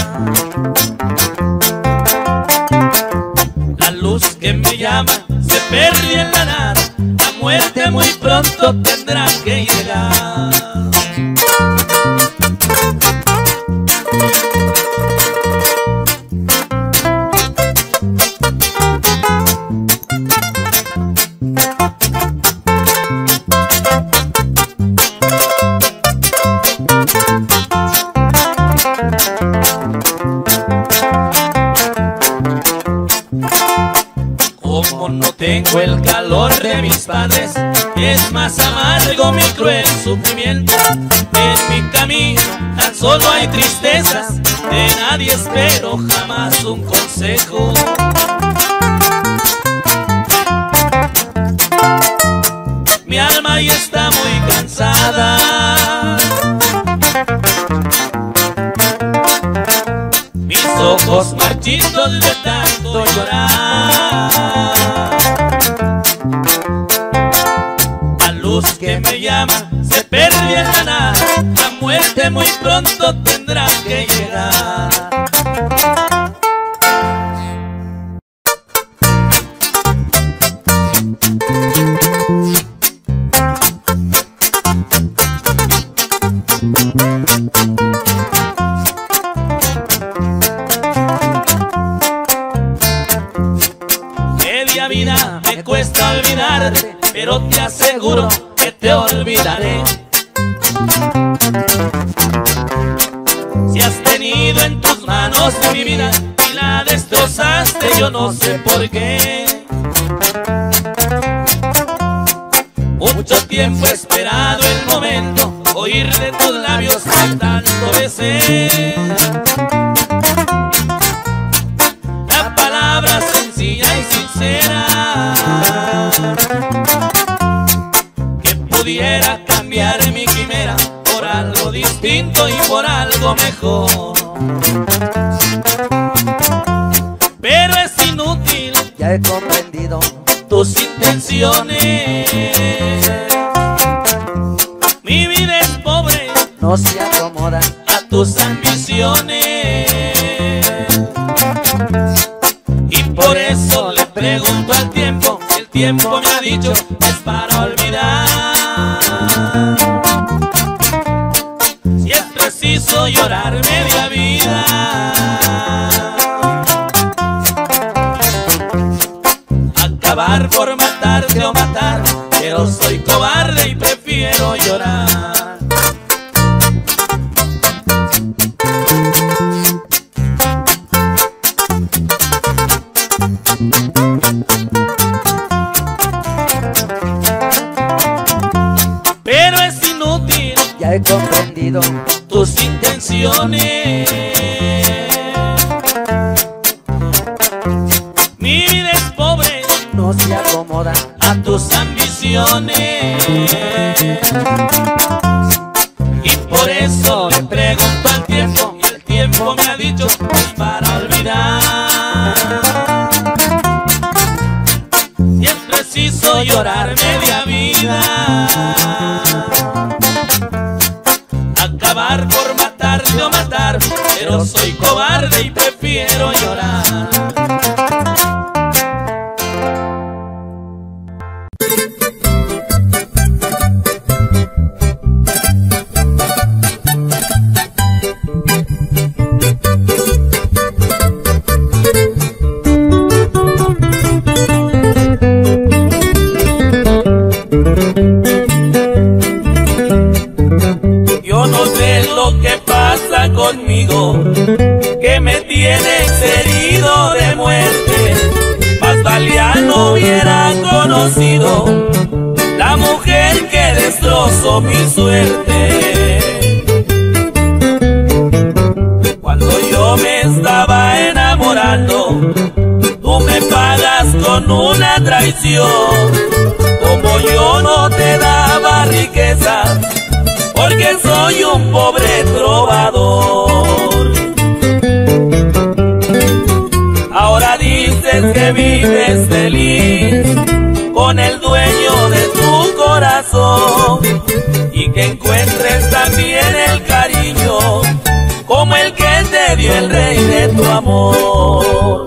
La luz que me llama se pierde en la nada, la muerte muy pronto tendrá que llegar. Como no tengo el calor de mis padres, es más amargo mi cruel sufrimiento. En mi camino tan solo hay tristezas, de nadie espero jamás un consejo. Mi alma ya está muy cansada, mis ojos marchitos de tanto llorar. La luz que me llama se pierde en la nada, la muerte muy pronto tendrá que llegar. Media vida me cuesta olvidarte, pero te aseguro que te olvidaré. Si has tenido en tus manos mi vida y la destrozaste, yo no sé por qué. Mucho tiempo he esperado el momento, oír de tus labios que tanto besé. La palabra sencilla y sincera que pudiera cambiar mi quimera por algo distinto y por algo mejor. Pero es inútil, ya he comprendido tus intenciones. Mi vida es pobre, no se acomoda a tus ambiciones, y por eso le pregunto al tiempo, el tiempo me ha dicho es para olvidar. Si es preciso llorar media vida, acabar por matarte o matar, pero soy cobarde y prefiero llorar. Pero es inútil, ya he comprendido tus intenciones. Mi vida es pobre, no se acomoda a tus ambiciones, y por eso le pregunto al tiempo, y el tiempo me ha dicho es para olvidar. Si es preciso llorar media vida, acabar por matarte o matar, pero soy cobarde y prefiero llorar. Yo no sé lo que pasa conmigo, que me tienes herido de muerte. cambió mi suerte. Cuando yo me estaba enamorando, tú me pagas con una traición. Como yo no te daba riqueza, porque soy un pobre trovador. Ahora dices que vives feliz con el dueño de tu corazón, y que encuentres también el cariño como el que te dio el rey de tu amor.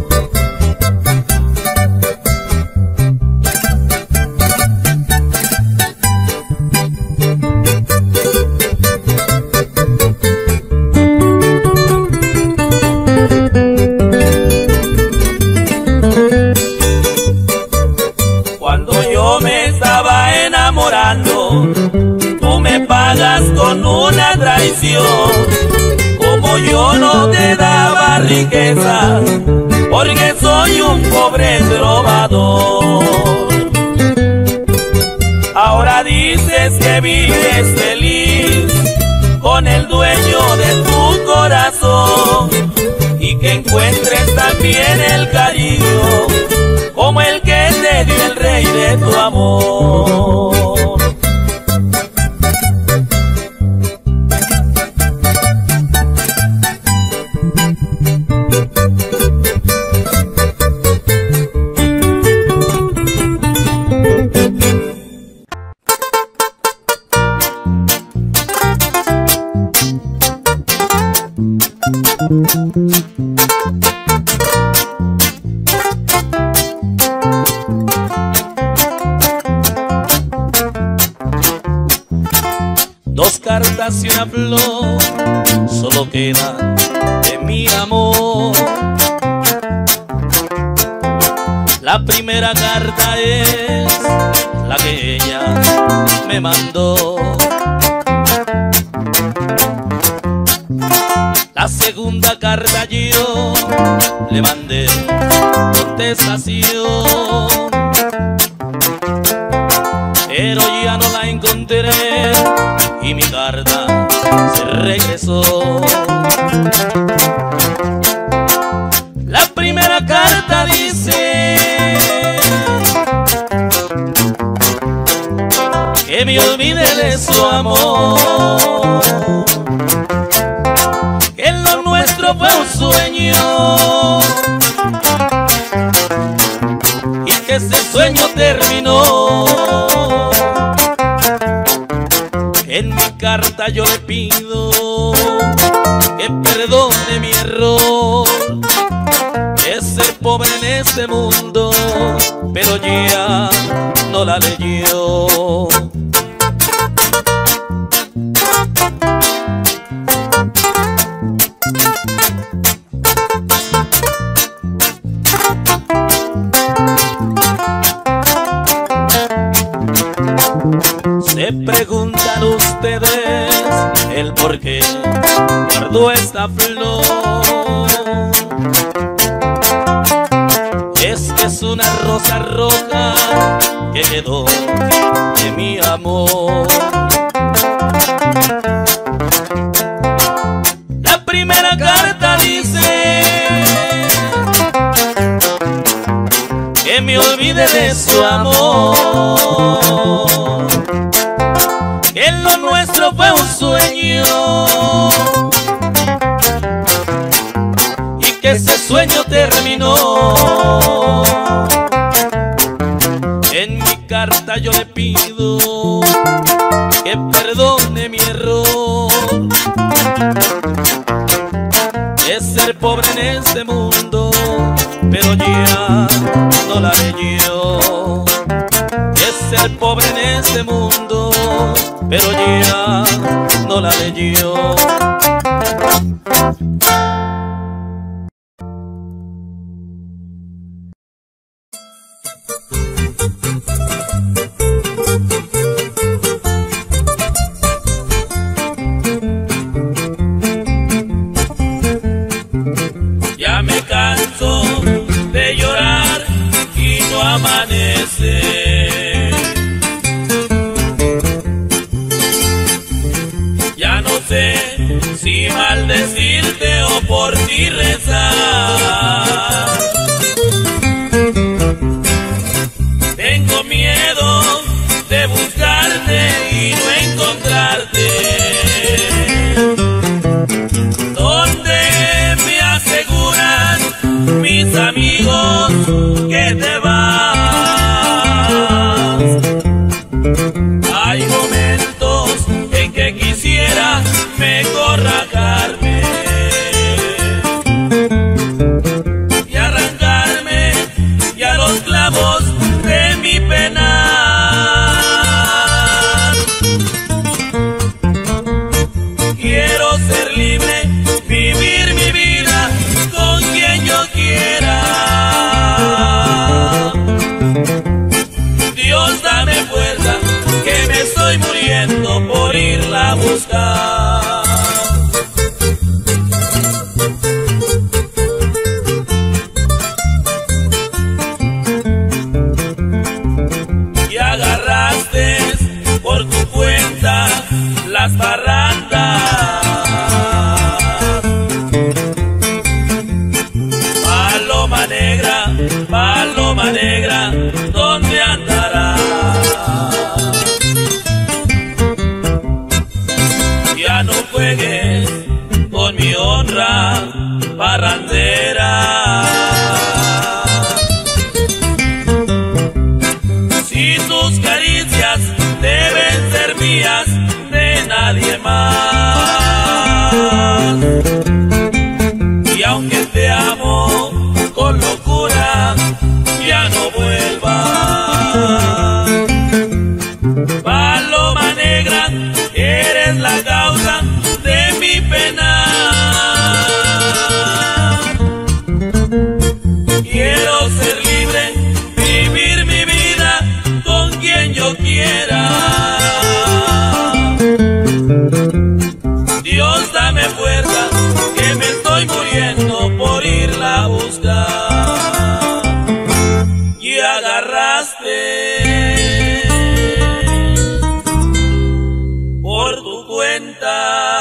Tú me pagas con una traición. Como yo no te daba riqueza, porque soy un pobre trovador. Ahora dices que vives feliz con el dueño de tu corazón, y que encuentres también el cariño como el que te dio el rey de tu amor. Dos cartas y una flor solo queda de mi amor. La primera carta es la que ella me mandó. La segunda carta yo le mandé contestación, pero ya no la encontré y mi carta se regresó. La primera carta dice que me olvide de su amor, que lo nuestro fue un sueño y que ese sueño terminó. En mi carta yo le pido que perdone mi error de ser pobre en este mundo, pero ya no la leyó. Se preguntan ustedes el por qué guardo esta flor. Es que es una rosa roja que quedó de mi amor. La primera carta dice que me olvide de su amor, que lo nuestro fue un sueño y que ese sueño terminó. En mi carta yo le pido que perdone mi error de ser pobre en este mundo, pero ya no la leyó. De ser pobre en este mundo, pero ya no la leyó. Ya me canso de llorar y no amanece. maldecirte o por ti rezar. Tengo miedo de buscarte y no encontrarte, donde me aseguran mis amigos que te vas. Hay momentos en que quisiera mejor rajarme y arrancarme ya los clavos de mi penar. Quiero ser libre, vivir mi vida con quien yo quiera. Dios, dame fuerza, que me estoy muriendo por irla a buscar. Y agarraste por tu cuenta las parrandas. Paloma negra, ¿dónde andarás? Ya no juegues con mi honra parrandera. Si tus caricias deben ser mías, de nadie más. Y aunque te amo con locura, ya no vuelvas. Paloma negra, eres la causa de mi pena. Quiero ser libre, vivir mi vida con quien yo quiera. Dios, dame fuerza, que me estoy muriendo por irla a buscar. Y agarraste por tu cuenta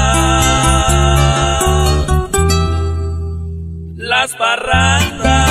las parrandas.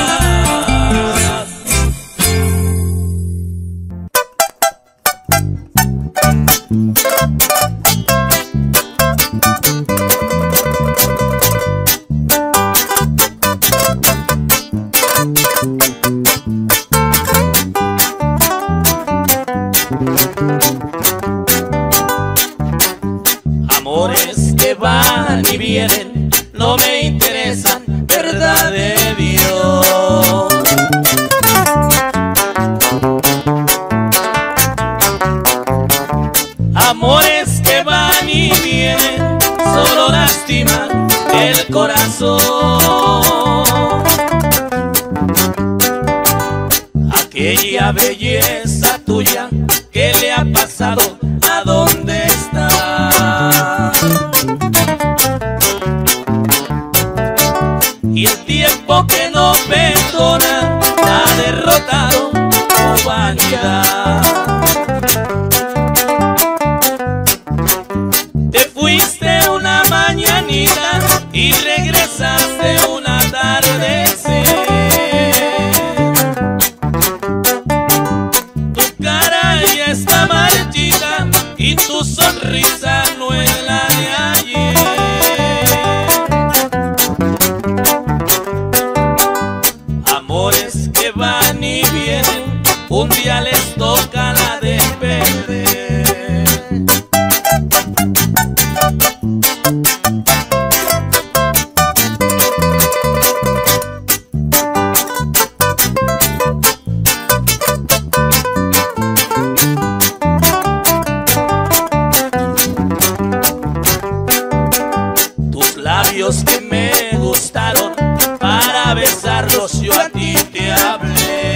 Amores que van y vienen no me interesan, verdad de Dios. Amores que van y vienen solo lastiman el corazón. Aquella belleza tuya, ¿qué le ha pasado? ¿A dónde está? Y el tiempo que no perdona ha derrotado tu vanidad. Te fuiste una mañanita y regresaste un atardecer. Tu cara ya está marchita y tu sonrisa no es la de ayer. Amores que van y vienen, un día les toca la de perder. Tus labios que me gustaron, para besarlos yo a ti te hablé.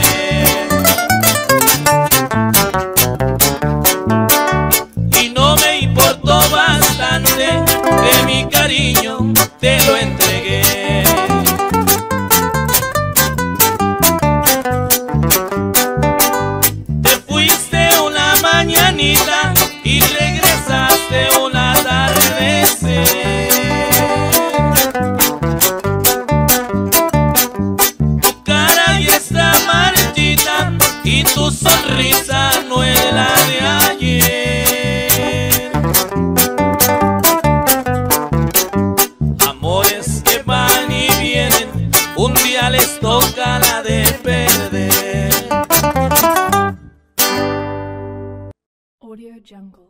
Y no me importó bastante que mi cariño te lo entregué. Te fuiste una mañanita y regresaste un atardecer. sonrisa no es la de ayer. Amores que van y vienen, un día les toca la de perder. Audio Jungle.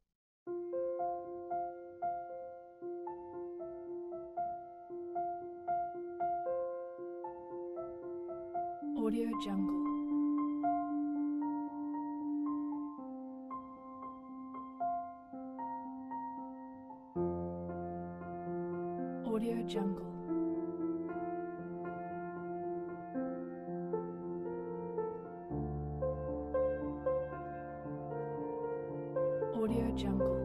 Audio Jungle. Audio Jungle. Audio Jungle.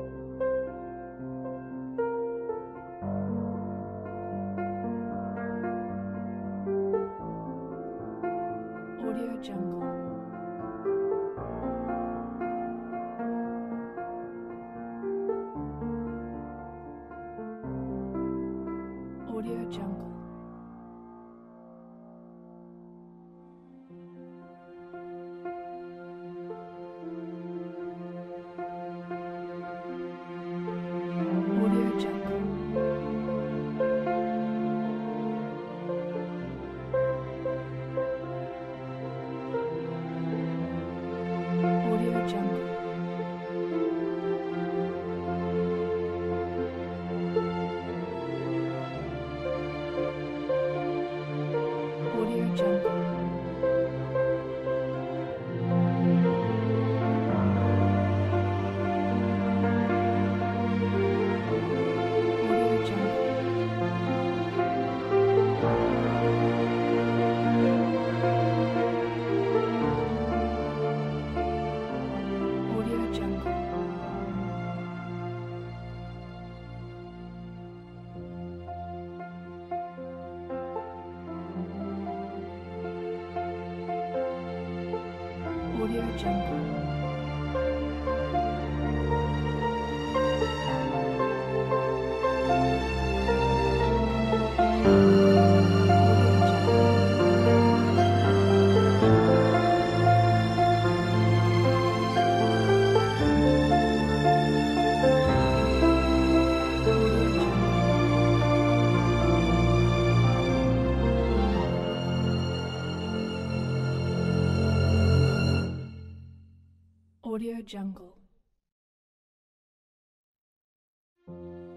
Audio Jungle. Audio Jungle. Audio Jungle. Audio Jungle. Audio Jungle. Audio Jungle. Audio Jungle. Audio Jungle. Audio Jungle.